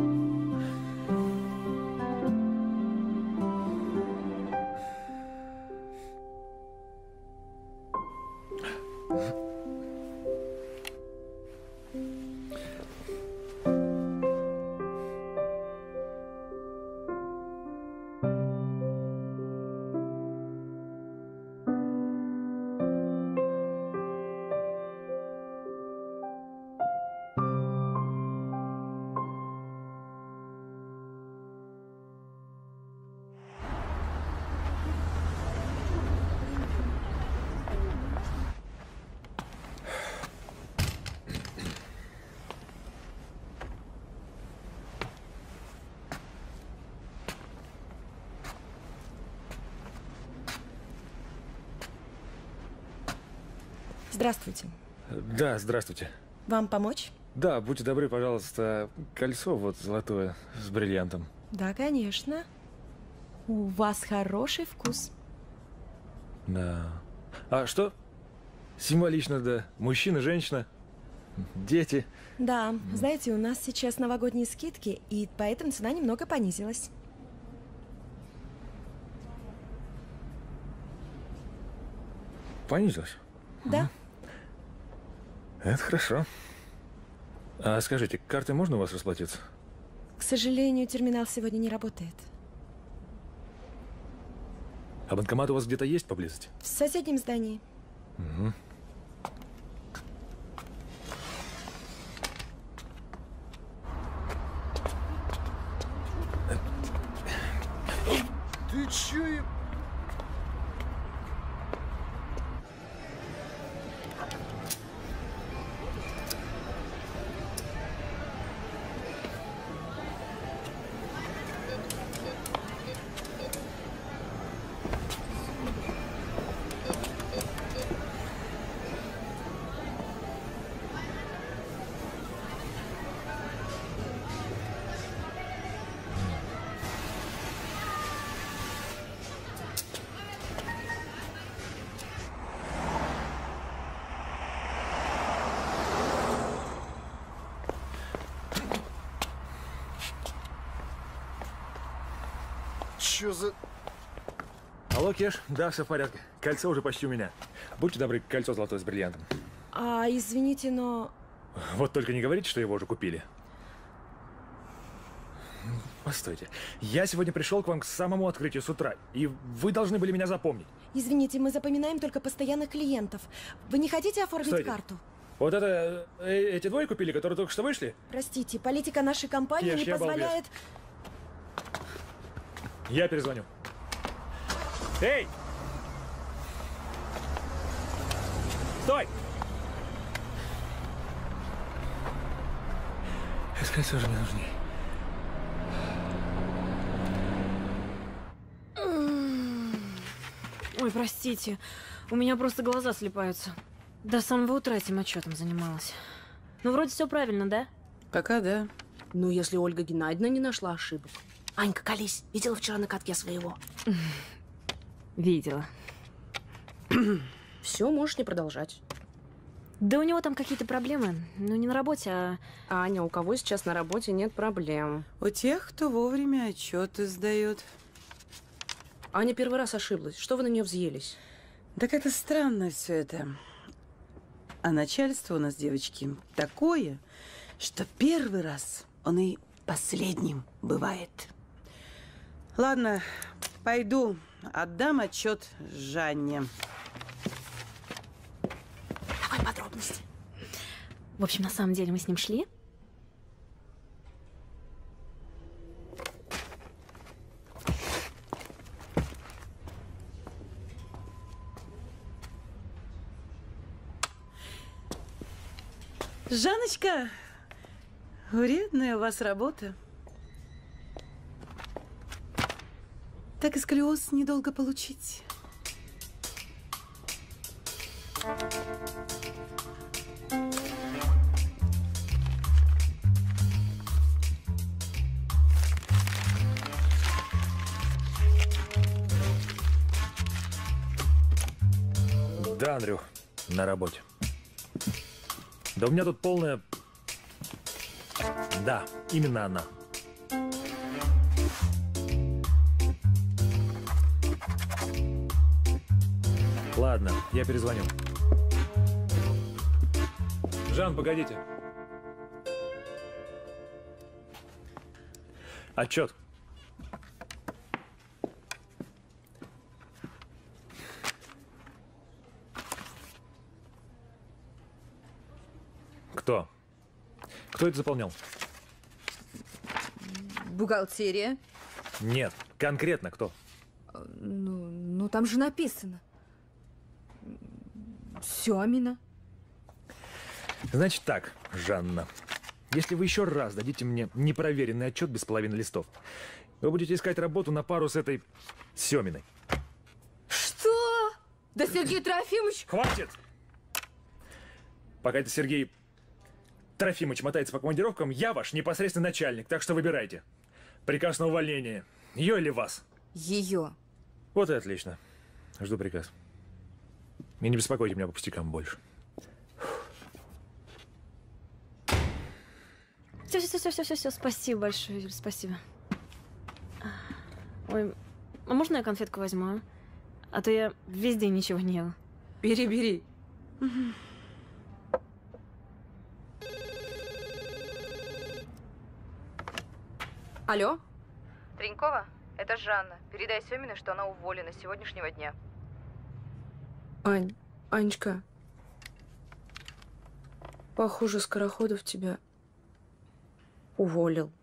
Здравствуйте. Да, здравствуйте. Вам помочь? Да, будьте добры, пожалуйста, кольцо вот золотое с бриллиантом. Да, конечно. У вас хороший вкус. Да. А что? Символично, да. Мужчина, женщина, дети. Да, знаете, у нас сейчас новогодние скидки, и поэтому цена немного понизилась. Понизилась? Да. Это хорошо. А скажите, картой можно у вас расплатиться? К сожалению, терминал сегодня не работает. А банкомат у вас где-то есть поблизости? В соседнем здании. Угу. Ты чё? Чё за... Алло, Кеш. Да, все в порядке. Кольцо уже почти у меня. Будьте добры, кольцо золотое с бриллиантом. А, извините, но... Вот только не говорите, что его уже купили. Постойте. Я сегодня пришел к вам к самому открытию с утра, и вы должны были меня запомнить. Извините, мы запоминаем только постоянных клиентов. Вы не хотите оформить Стойте. карту? Вот это... Э, эти двое купили, которые только что вышли? Простите, политика нашей компании Кеш, не я позволяет... Я перезвоню. Эй! Стой! Это кольцо же мне нужнее. Ой, простите, у меня просто глаза слипаются. До самого утра этим отчетом занималась. Ну, вроде все правильно, да? Пока да. Ну, если Ольга Геннадьевна не нашла ошибок. Анька, колись, видела вчера на катке своего? Видела. Все, можешь не продолжать. Да у него там какие-то проблемы. Ну, не на работе, а... Аня, у кого сейчас на работе нет проблем? У тех, кто вовремя отчеты сдает. Аня первый раз ошиблась. Что вы на нее взъелись? Так это странно все это. А начальство у нас, девочки, такое, что первый раз он и последним бывает. Ладно, пойду, отдам отчет Жанне. Давай подробности. В общем, на самом деле мы с ним шли. Жанночка, вредная у вас работа. Так и сколиоз недолго получить. Да, Андрюх, на работе. Да у меня тут полная... Да, именно она. Ладно, я перезвоню. Жан, погодите. Отчет. Кто? Кто это заполнял? Бухгалтерия. Нет, конкретно кто? Ну, ну там же написано. Семина. Значит так, Жанна. Если вы еще раз дадите мне непроверенный отчет без половины листов, вы будете искать работу на пару с этой Семиной. Что? Да Сергей Трофимович... Хватит! Пока это Сергей Трофимович мотается по командировкам, я ваш непосредственный начальник, так что выбирайте. Приказ на увольнение. Ее или вас? Ее. Вот и отлично. Жду приказ. И не беспокойте меня по пустякам больше. Все, все, все, все, все, все. Спасибо большое, Юль, спасибо. Ой, а можно я конфетку возьму, а? А то я весь день ничего не ела. Бери, бери. Алло? Тренькова, это Жанна. Передай Семиной, что она уволена с сегодняшнего дня. Ань, Анечка, похоже, Скороходов тебя уволил.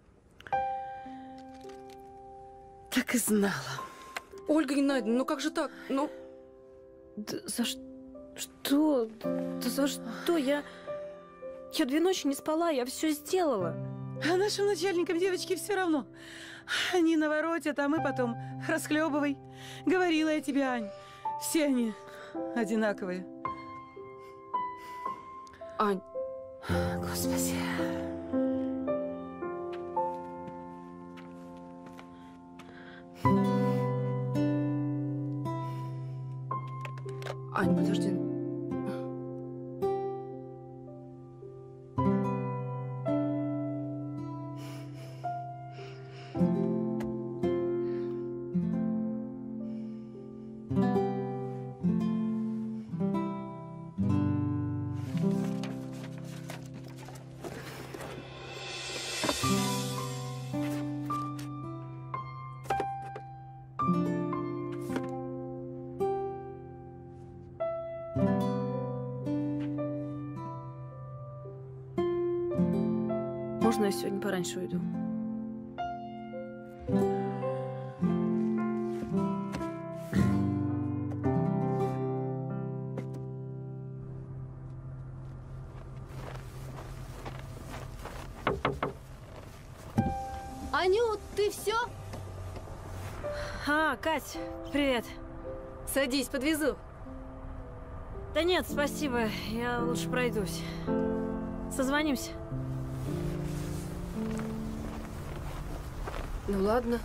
Так и знала. Ольга Геннадьевна, ну как же так? Ну... Да за что? Что? Да за что? Я... Я две ночи не спала, я все сделала. А нашим начальникам, девочки, все равно. Они наворотят, а мы потом расхлебывай. Говорила я тебе, Ань. Все они одинаковые. Ань. Господи. Ань, подожди. Можно я сегодня пораньше уйду? Анют, ты все? А, Кать, привет. Садись, подвезу. Да нет, спасибо, я лучше пройдусь. Созвонимся. Ну ладно.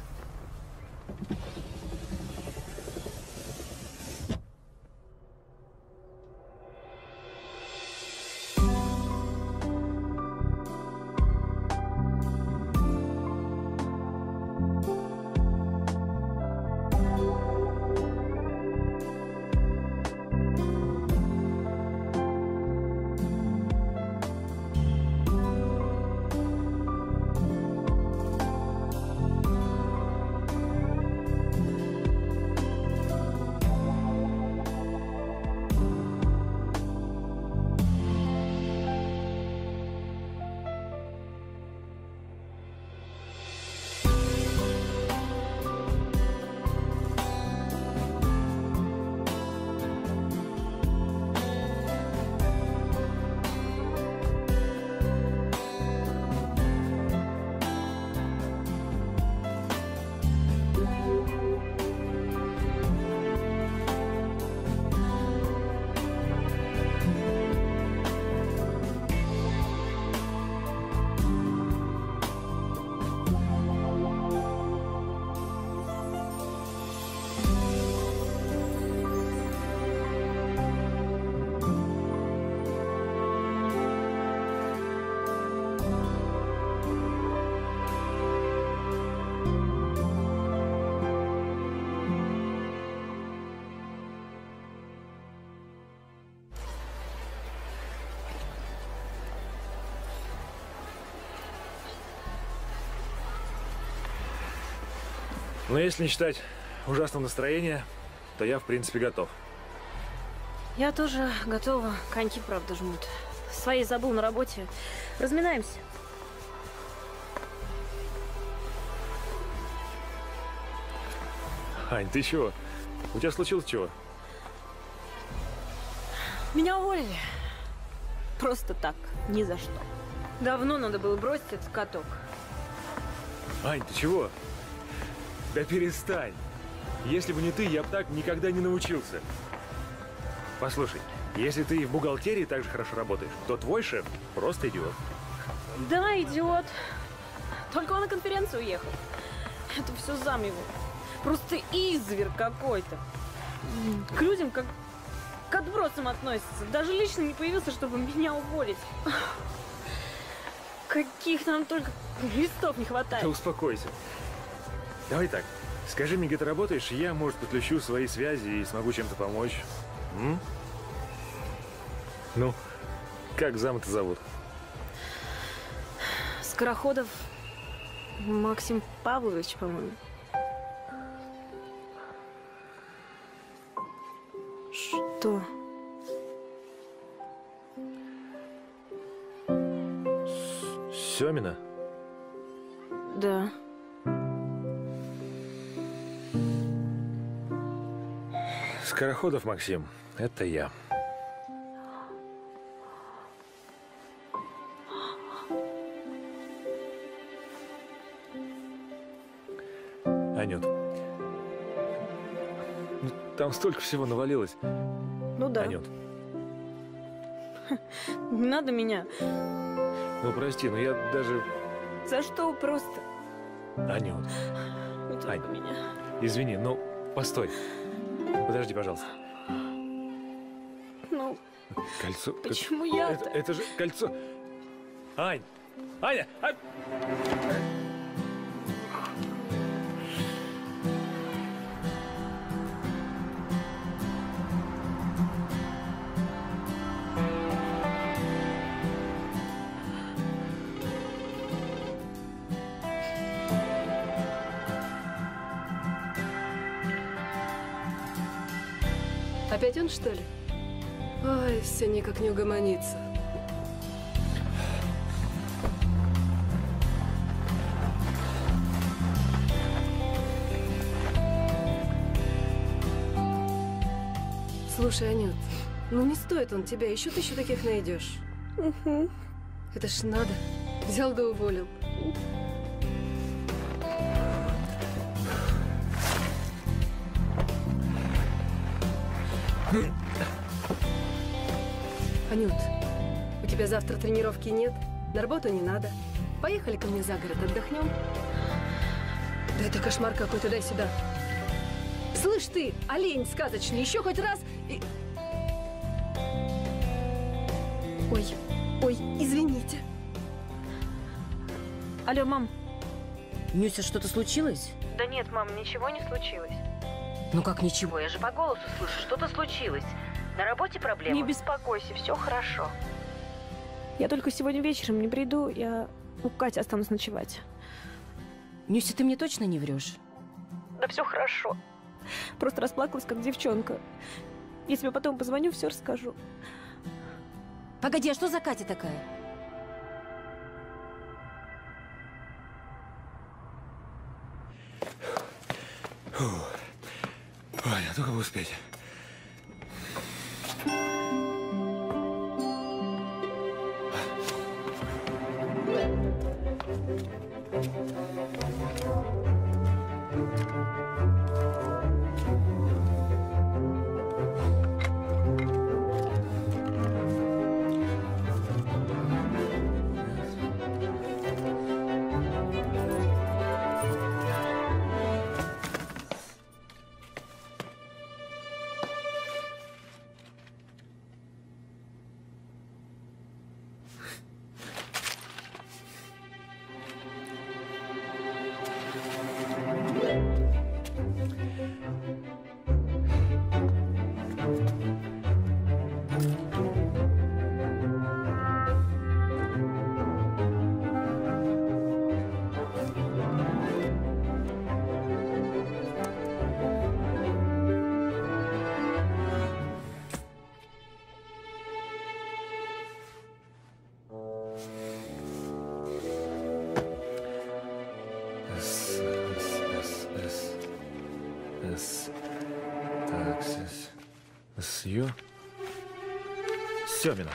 Но если не считать ужасного настроения, то я, в принципе, готов. Я тоже готова. Коньки, правда, жмут. Свои забыл на работе. Разминаемся. Ань, ты чего? У тебя случилось чего? Меня уволили. Просто так, ни за что. Давно надо было бросить этот каток. Ань, ты чего? Да перестань. Если бы не ты, я бы так никогда не научился. Послушай, если ты в бухгалтерии так же хорошо работаешь, то твой шеф просто идиот. Да, идиот. Только он на конференцию уехал. Это все зам его. Просто изверг какой-то. К людям как к отбросам относится. Даже лично не появился, чтобы меня уволить. Каких нам только листов не хватает. Да успокойся. Давай так, скажи мне, где ты работаешь, и я, может, подключу свои связи и смогу чем-то помочь. М? Ну, как зама-то зовут? Скороходов Максим Павлович, по-моему. Что? Семина? Да. Скороходов Максим, это я. Анют, ну, там столько всего навалилось. Ну да. Анют. Не надо меня. Ну прости, но я даже... За что просто? Анют. Не только Ань, меня. извини, ну постой. Подожди, пожалуйста. Ну, Кольцо. почему это, я-то? Это, это же кольцо. Ань! Аня! Ань! Опять он, что ли? Ой, все никак не угомонится. Слушай, Анют, ну не стоит он тебя, еще тысячу таких найдешь. Угу. Это ж надо. Взял да уволил. Анют, у тебя завтра тренировки нет, на работу не надо. Поехали ко мне за город, отдохнем. Да это кошмар какой-то, дай сюда. Слышь ты, олень сказочный, еще хоть раз и... Ой, ой, извините. Алло, мам. Нюся, что-то случилось? Да нет, мам, ничего не случилось. Ну как ничего? Я же по голосу слышу, что-то случилось. На работе проблемы? Не беспокойся, все хорошо. Я только сегодня вечером не приду, я у Кати останусь ночевать. Нюся, ты мне точно не врешь? Да все хорошо. Просто расплакалась, как девчонка. Я тебе потом позвоню, все расскажу. Погоди, а что за Катя такая? Фу. Аня, только бы успеть. С... Так, с... С... Ё... Семина.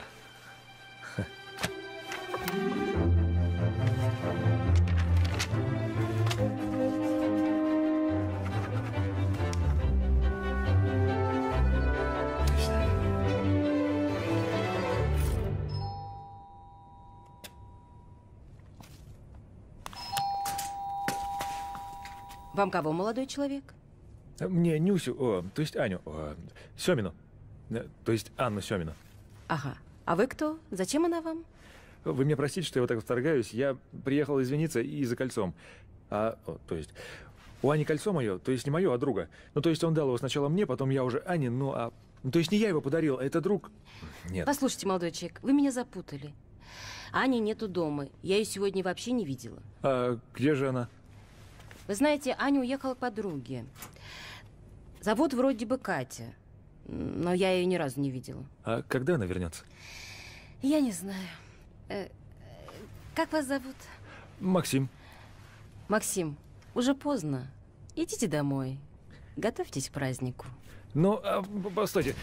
Вам кого, молодой человек? Мне Нюсю, о, то есть Аню, о, Семину, то есть Анну Семину. Ага. А вы кто? Зачем она вам? Вы меня простите, что я вот так вторгаюсь. Я приехал извиниться и за кольцом. А, о, то есть, у Ани кольцо мое, то есть не мое, а друга. Ну, то есть он дал его сначала мне, потом я уже Ане, ну, а... Ну, то есть не я его подарил, а это друг. Нет. Послушайте, молодой человек, вы меня запутали. Ани нету дома. Я ее сегодня вообще не видела. А где же она? Вы знаете, Аня уехала к подруге. Зовут вроде бы Катя. Но я ее ни разу не видела. А когда она вернется? Я не знаю. Э, как вас зовут? Максим. Максим, уже поздно. Идите домой. Готовьтесь к празднику. Ну, а, постойте.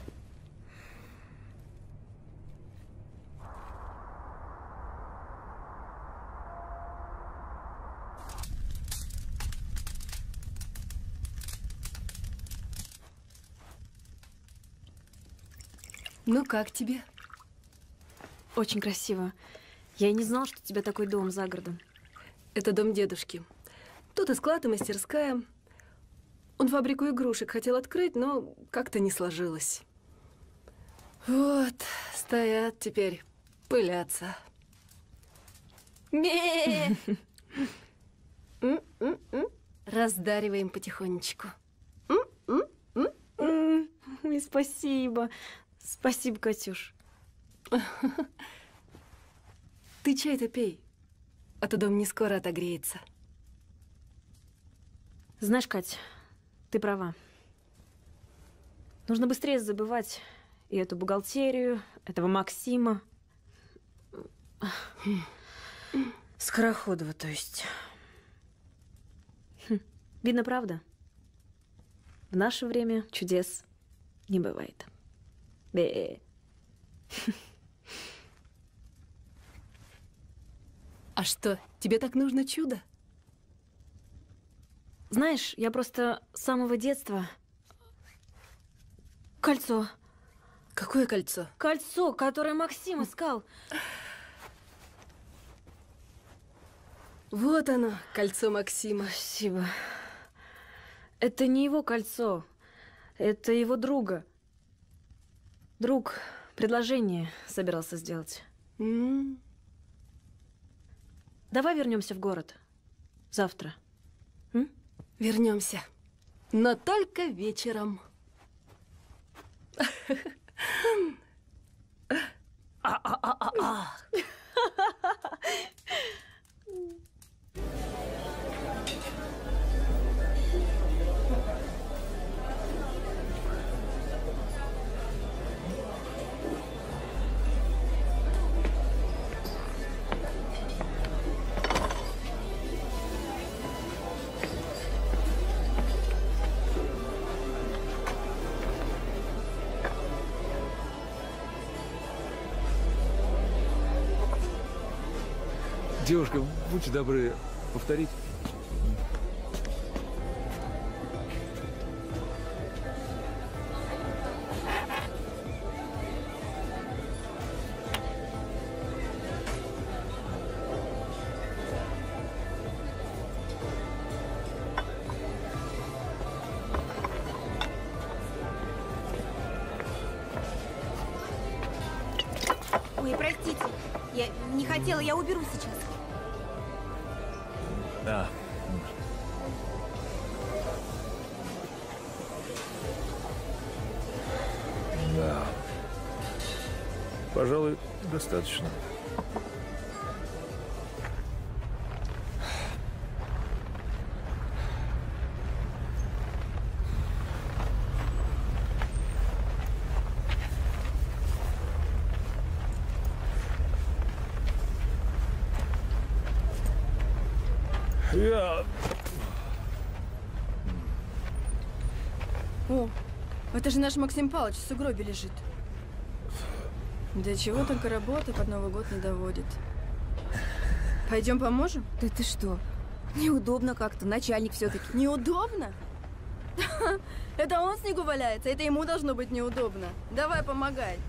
Ну, как тебе? Очень красиво. Я и не знала, что у тебя такой дом за городом. Это дом дедушки. Тут и склад, и мастерская. Он фабрику игрушек хотел открыть, но как-то не сложилось. Вот, стоят теперь, пылятся. Раздариваем потихонечку. Ой, спасибо. Спасибо, Катюш. Ты чай-то пей, а то дом не скоро отогреется. Знаешь, Кать, ты права. Нужно быстрее забывать и эту бухгалтерию, этого Максима. Скороходова, то есть. Хм. Видно, правда? В наше время чудес не бывает. Бе. А что, тебе так нужно чудо? Знаешь, я просто с самого детства... Кольцо. Какое кольцо? Кольцо, которое Максим искал. Вот оно, кольцо Максима. Спасибо. Это не его кольцо. Это его друга. Друг предложение собирался сделать. Mm. Давай вернемся в город. Завтра. М? Вернемся. Но только вечером. А-а-а-а-а. Девушка, будьте добры, повторить. Ой, простите, я не хотела, я уберу сейчас. Да. Да. Пожалуй, достаточно. Я... О, это же наш Максим Павлович в сугробе лежит. До чего только работа под Новый год не доводит. Пойдем поможем? Да ты что? Неудобно как-то, начальник все-таки. Неудобно? Это он в снегу валяется, это ему должно быть неудобно. Давай, помогай.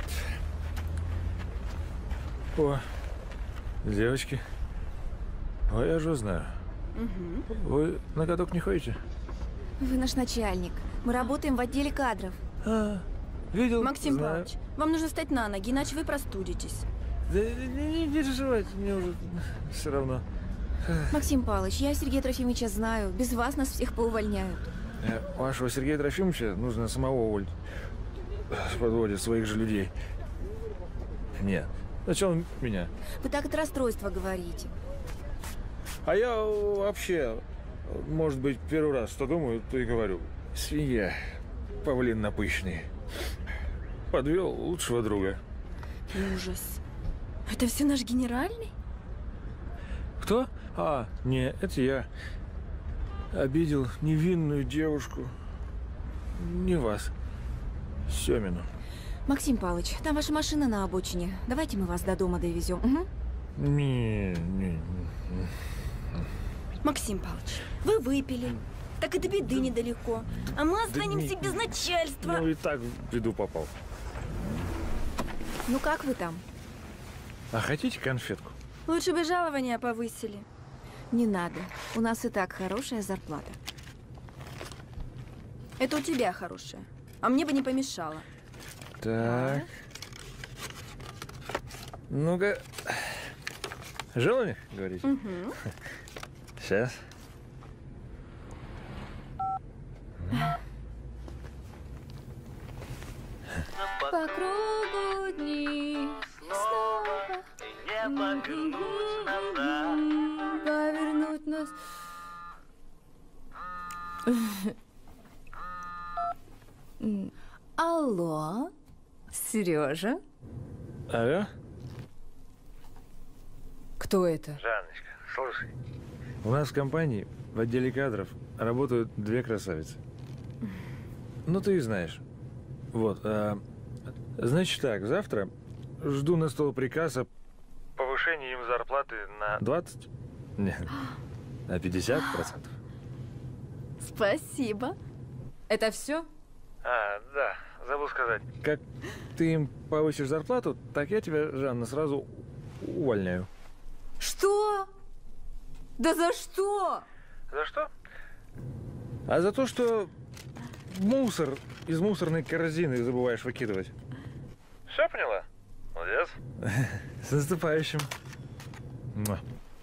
О, девочки. А я же знаю. Угу. Вы на каток не ходите? Вы наш начальник. Мы работаем в отделе кадров. А, видел? Максим знаю. Павлович, вам нужно встать на ноги, иначе вы простудитесь. Да не, не, не переживайте, мне уже все равно. Максим Павлович, я Сергея Трофимовича знаю. Без вас нас всех поувольняют. Э, Вашего Сергея Трофимовича нужно самого уволить. Подводит своих же людей. Нет. Сначала меня. Вы так от расстройства говорите. А я вообще, может быть, первый раз что думаю, то и говорю. Свинья, павлин напыщенный. Подвел лучшего друга. Ужас. Это все наш генеральный? Кто? А, не, это я. Обидел невинную девушку. Не вас. Семину. Максим Павлович, там ваша машина на обочине. Давайте мы вас до дома довезем. Угу. Не, не, не. Максим Павлович, вы выпили. Так и до беды недалеко. А мы останемся не- без начальства. Ну и так в беду попал. Ну как вы там? А хотите конфетку? Лучше бы жалования повысили. Не надо. У нас и так хорошая зарплата. Это у тебя хорошая. А мне бы не помешало. Так. Ну-ка. Жалование, говорите? Угу. Сейчас. По кругу дни снова повернуть нас. Алло, Сережа? Алло? Кто это? Жанночка, слушай. У нас в компании в отделе кадров работают две красавицы. Ну, ты и знаешь. Вот. А, значит так, завтра жду на стол приказ о повышении им зарплаты на двадцать? Нет, на пятьдесят процентов. Спасибо. Это все? А, да, забыл сказать. Как ты им повысишь зарплату, так я тебя, Жанна, сразу увольняю. Что? Да за что? За что? А за то, что мусор из мусорной корзины забываешь выкидывать. Все поняла? Молодец. С наступающим. Муа.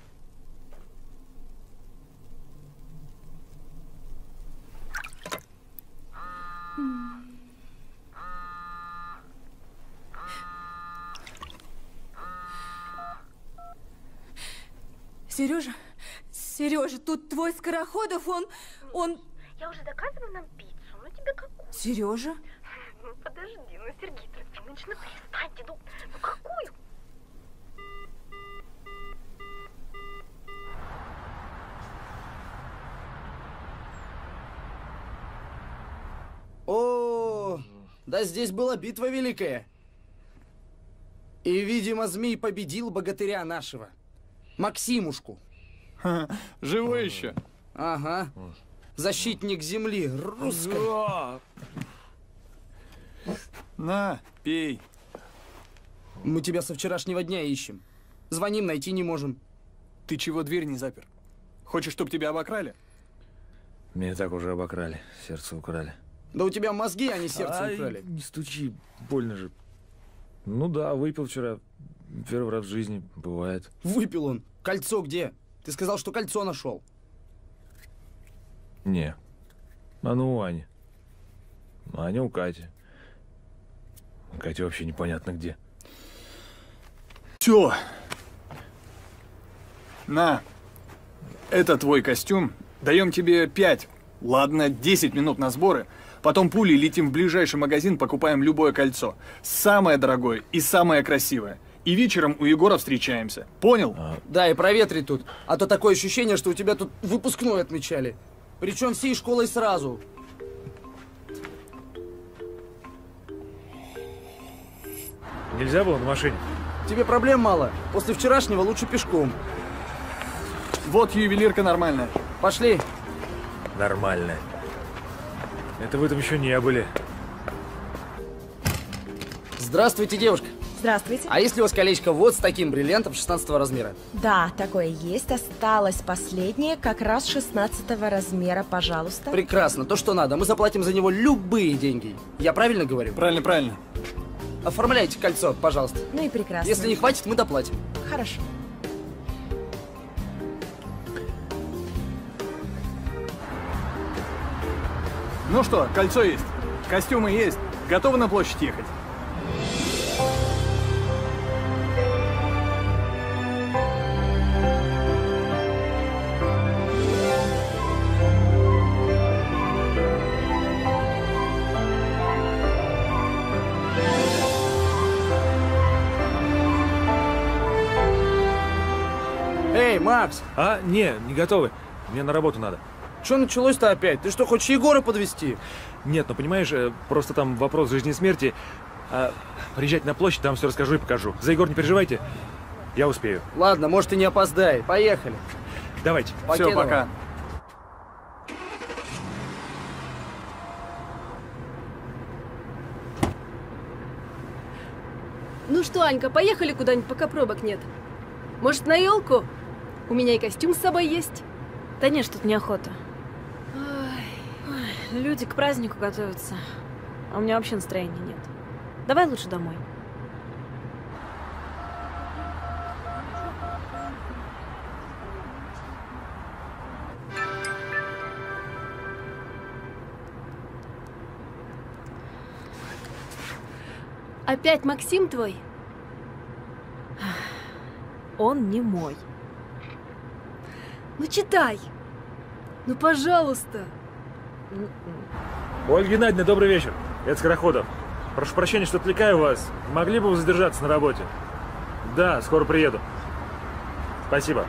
Сережа, Сережа, тут твой Скороходов, он, он... Я уже заказывала нам пиццу, ну тебе какую? Сережа? Ну подожди, ну Сергей Трофимович, ну перестаньте, ну, ну какую? О, да здесь была битва великая. И, видимо, змей победил богатыря нашего. Максимушку. Живой еще? Ага. Защитник земли русской. На, пей. Мы тебя со вчерашнего дня ищем. Звоним, найти не можем. Ты чего дверь не запер? Хочешь, чтобы тебя обокрали? Меня так уже обокрали, сердце украли. Да у тебя мозги, а не сердце Ай, украли. не стучи, больно же. Ну да, выпил вчера. Первый раз в жизни, бывает. Выпил он. Кольцо где? Ты сказал, что кольцо нашел. Не. Оно у Ани. Аня у Кати. Катя вообще непонятно где. Все. На. Это твой костюм. Даем тебе пять. Ладно, десять минут на сборы. Потом пулей летим в ближайший магазин, покупаем любое кольцо. Самое дорогое и самое красивое. И вечером у Егора встречаемся. Понял? А... Да, и проветри тут. А то такое ощущение, что у тебя тут выпускной отмечали. Причем всей школой сразу. Нельзя было на машине? Тебе проблем мало. После вчерашнего лучше пешком. Вот ювелирка нормальная. Пошли. Нормально. Это вы там еще не были. Здравствуйте, девушка. Здравствуйте. А есть ли у вас колечко вот с таким бриллиантом шестнадцатого размера? Да, такое есть. Осталось последнее, как раз шестнадцатого размера, пожалуйста. Прекрасно, то, что надо. Мы заплатим за него любые деньги. Я правильно говорю? Правильно, правильно. Оформляйте кольцо, пожалуйста. Ну и прекрасно. Если не хватит, мы доплатим. Хорошо. Ну что, кольцо есть, костюмы есть, готовы на площадь ехать? Эй, Макс! А, не, не готовы. Мне на работу надо. Что началось-то опять? Ты что, хочешь Егора подвезти? Нет, ну понимаешь, э, просто там вопрос жизни и смерти. А, приезжайте на площадь, там все расскажу и покажу. За Егор не переживайте, я успею. Ладно, может и не опоздай. Поехали. Давайте. Все, пока. Ну что, Анька, поехали куда-нибудь, пока пробок нет. Может, на елку? У меня и костюм с собой есть. Да нет, тут неохота. Ой, люди к празднику готовятся, а у меня вообще настроения нет. Давай лучше домой. Опять Максим твой? Он не мой. Ну читай. Ну пожалуйста. Ольга Геннадьевна, добрый вечер. Это Скороходов. Прошу прощения, что отвлекаю вас. Могли бы вы задержаться на работе? Да, скоро приеду. Спасибо.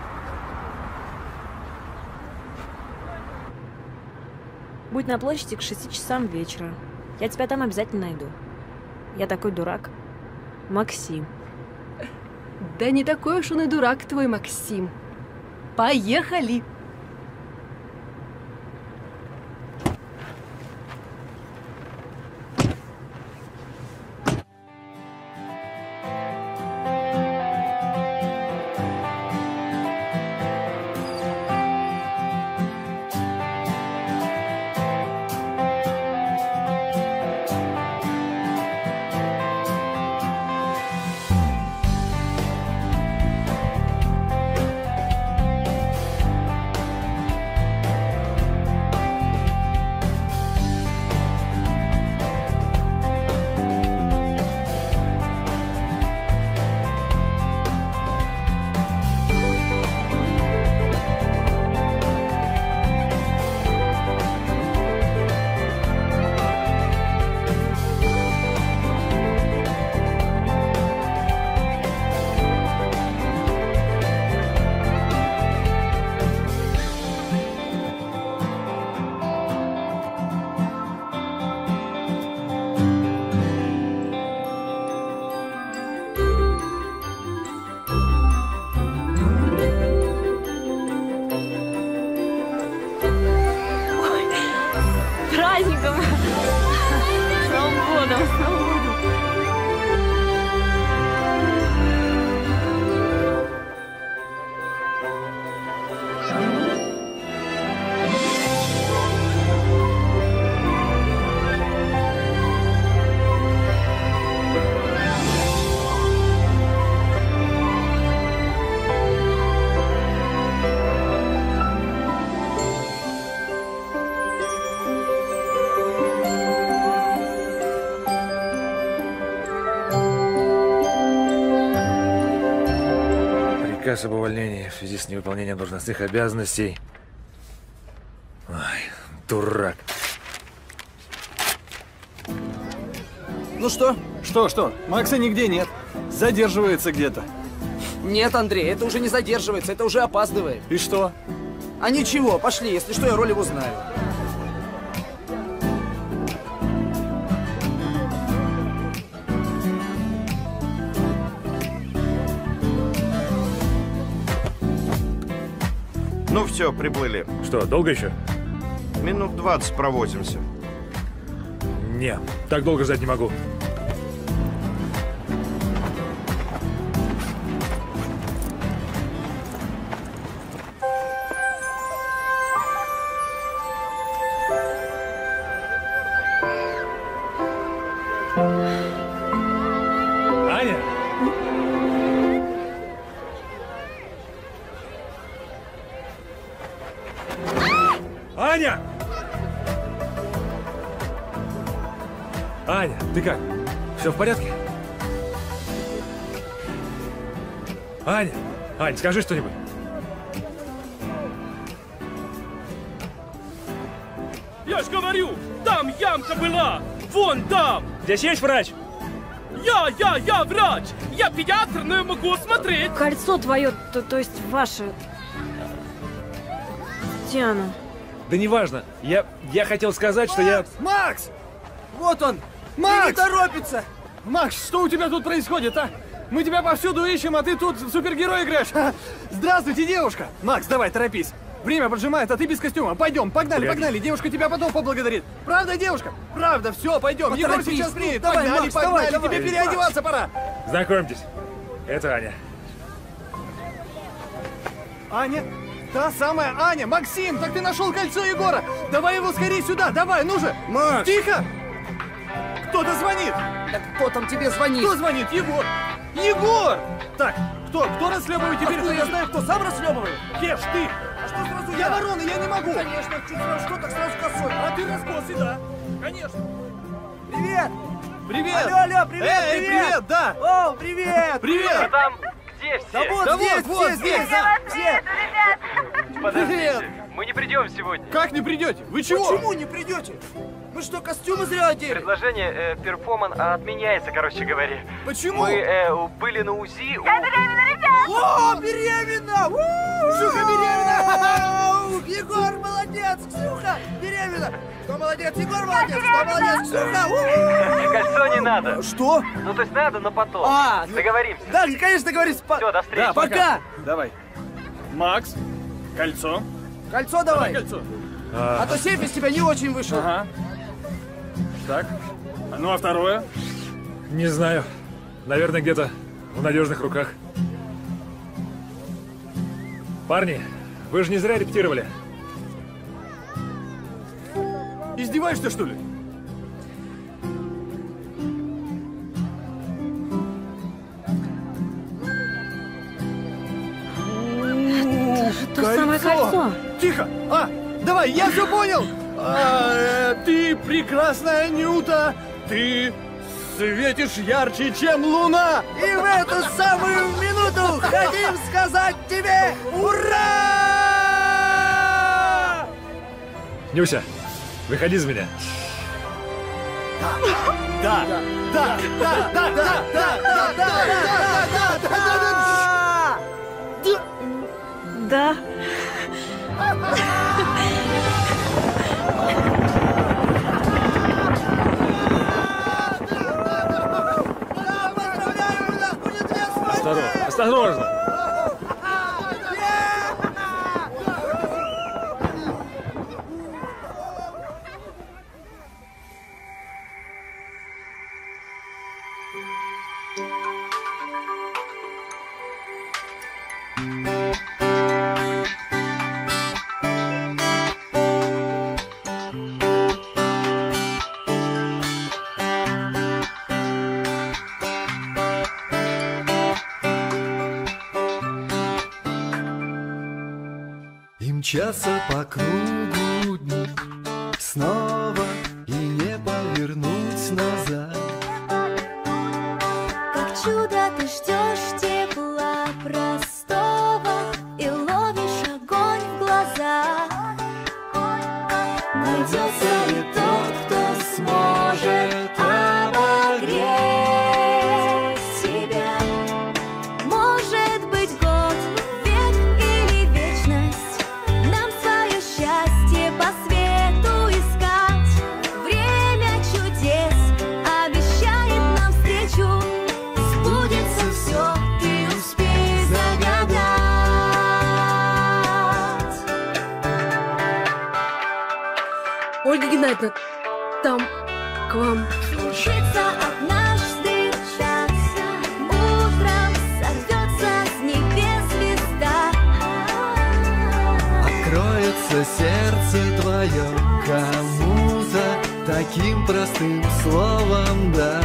Будь на площади к шести часам вечера. Я тебя там обязательно найду. Я такой дурак. Максим. Да не такой уж он и дурак твой, Максим. Поехали! Приказ об увольнении в связи с невыполнением должностных обязанностей. Ой, дурак. Ну что? Что, что? Макса нигде нет. Задерживается где-то. Нет, Андрей, это уже не задерживается, это уже опаздывает. И что? А ничего, пошли, если что, я роль его знаю. все, приплыли. Что, долго еще? Минут двадцать провозимся. Не, так долго ждать не могу. Аня! Аня! Аня, ты как? Все в порядке? Аня! Ань, скажи что-нибудь. Я ж говорю, там ямка была! Вон там! Здесь есть врач? Я, я, я врач! Я педиатр, но я могу смотреть! Кольцо твое, то, то есть ваше. Диана. Да неважно. Я, я хотел сказать, что я... Макс! Вот он! Макс! Не торопится! Макс, что у тебя тут происходит, а? Мы тебя повсюду ищем, а ты тут в супергерой играешь. Здравствуйте, девушка! Макс, давай, торопись. Время поджимает, а ты без костюма. Пойдем, погнали, Погоди. погнали. Девушка тебя потом поблагодарит. Правда, девушка? Правда, все, пойдем. Егор Поторопись. сейчас приедет. Давай, Погнали, Макс, погнали. давай, давай. Тебе переодеваться пора. Знакомьтесь, это Аня. Аня? Та самая Аня. Максим, так ты нашел кольцо Егора. Давай его скорее сюда, давай, ну же. Макс! Тихо! Кто-то звонит. Так кто там тебе звонит? Кто звонит? Егор. Егор! Так, кто? Кто расхлебывает теперь? Откуда я знаю, кто сам расхлебывает? Кеш, ты! А что сразу Я ворона, я не могу! Конечно, чуть сразу что, так сразу косой. А ты раскосый, да. Конечно. Привет! Привет! Алло, алло, привет, Эй, привет! привет, да! О, привет! Привет! Там где все? Да вот Да здесь, вот, вот здесь, здесь, здесь, да. все! Подождите, Привет! мы не придем сегодня. Как не придете? Вы чего? Почему не придете? Мы что, костюмы зря одели? Предложение э, перформан отменяется, короче говоря. Почему? Мы э, были на УЗИ. Я беременна, ребят! О, беременна! Ксюха беременна! Егор молодец! Ксюха беременна! Кто молодец? Егор молодец! Кто молодец? Ксюха! Кольцо не надо. Что? Ну, то есть надо, но потом. А, ну- Договоримся. Да, конечно, договорились. Все, до встречи. Да, Пока! Давай. Макс, кольцо. Кольцо давай! Кольцо. А то сейф из тебя не очень вышел. Ага. Так. Ну, а второе? Не знаю. Наверное, где-то в надежных руках. Парни, вы же не зря репетировали. Издеваешься, что ли? То самое кольцо. Тихо! А, давай, я все понял! А, э, ты прекрасная Нюта! Ты светишь ярче, чем луна! И в эту самую минуту хотим сказать тебе ура! Нюся, выходи за меня. Да, да, да, да, да, да, да, да, да, да, Да. Осторожно, осторожно. И мчатся по кругу дни снова и не повернуть назад. Как чудо ты ждешь тепла простого и ловишь огонь в глазах. Найдется ли тот, кто сможет обогреть тебя? Может быть, год, век или вечность. Нам свое счастье по свету искать. Время чудес обещает нам встречу. Сбудется все, ты Ольга Геннадьевна, там к вам. Случится однажды так, утром сорвется с небес звезда. Откроется сердце твое кому-то таким простым словом, да.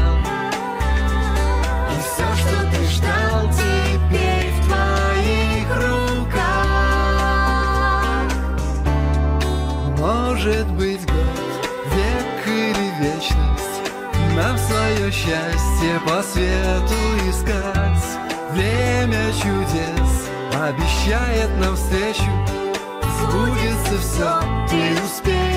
И все, что ты ждал, теперь в твоих руках. Может быть, год, век или вечность, нам свое счастье по свету искать. Время чудес обещает нам встречу, сбудется все, ты успеешь.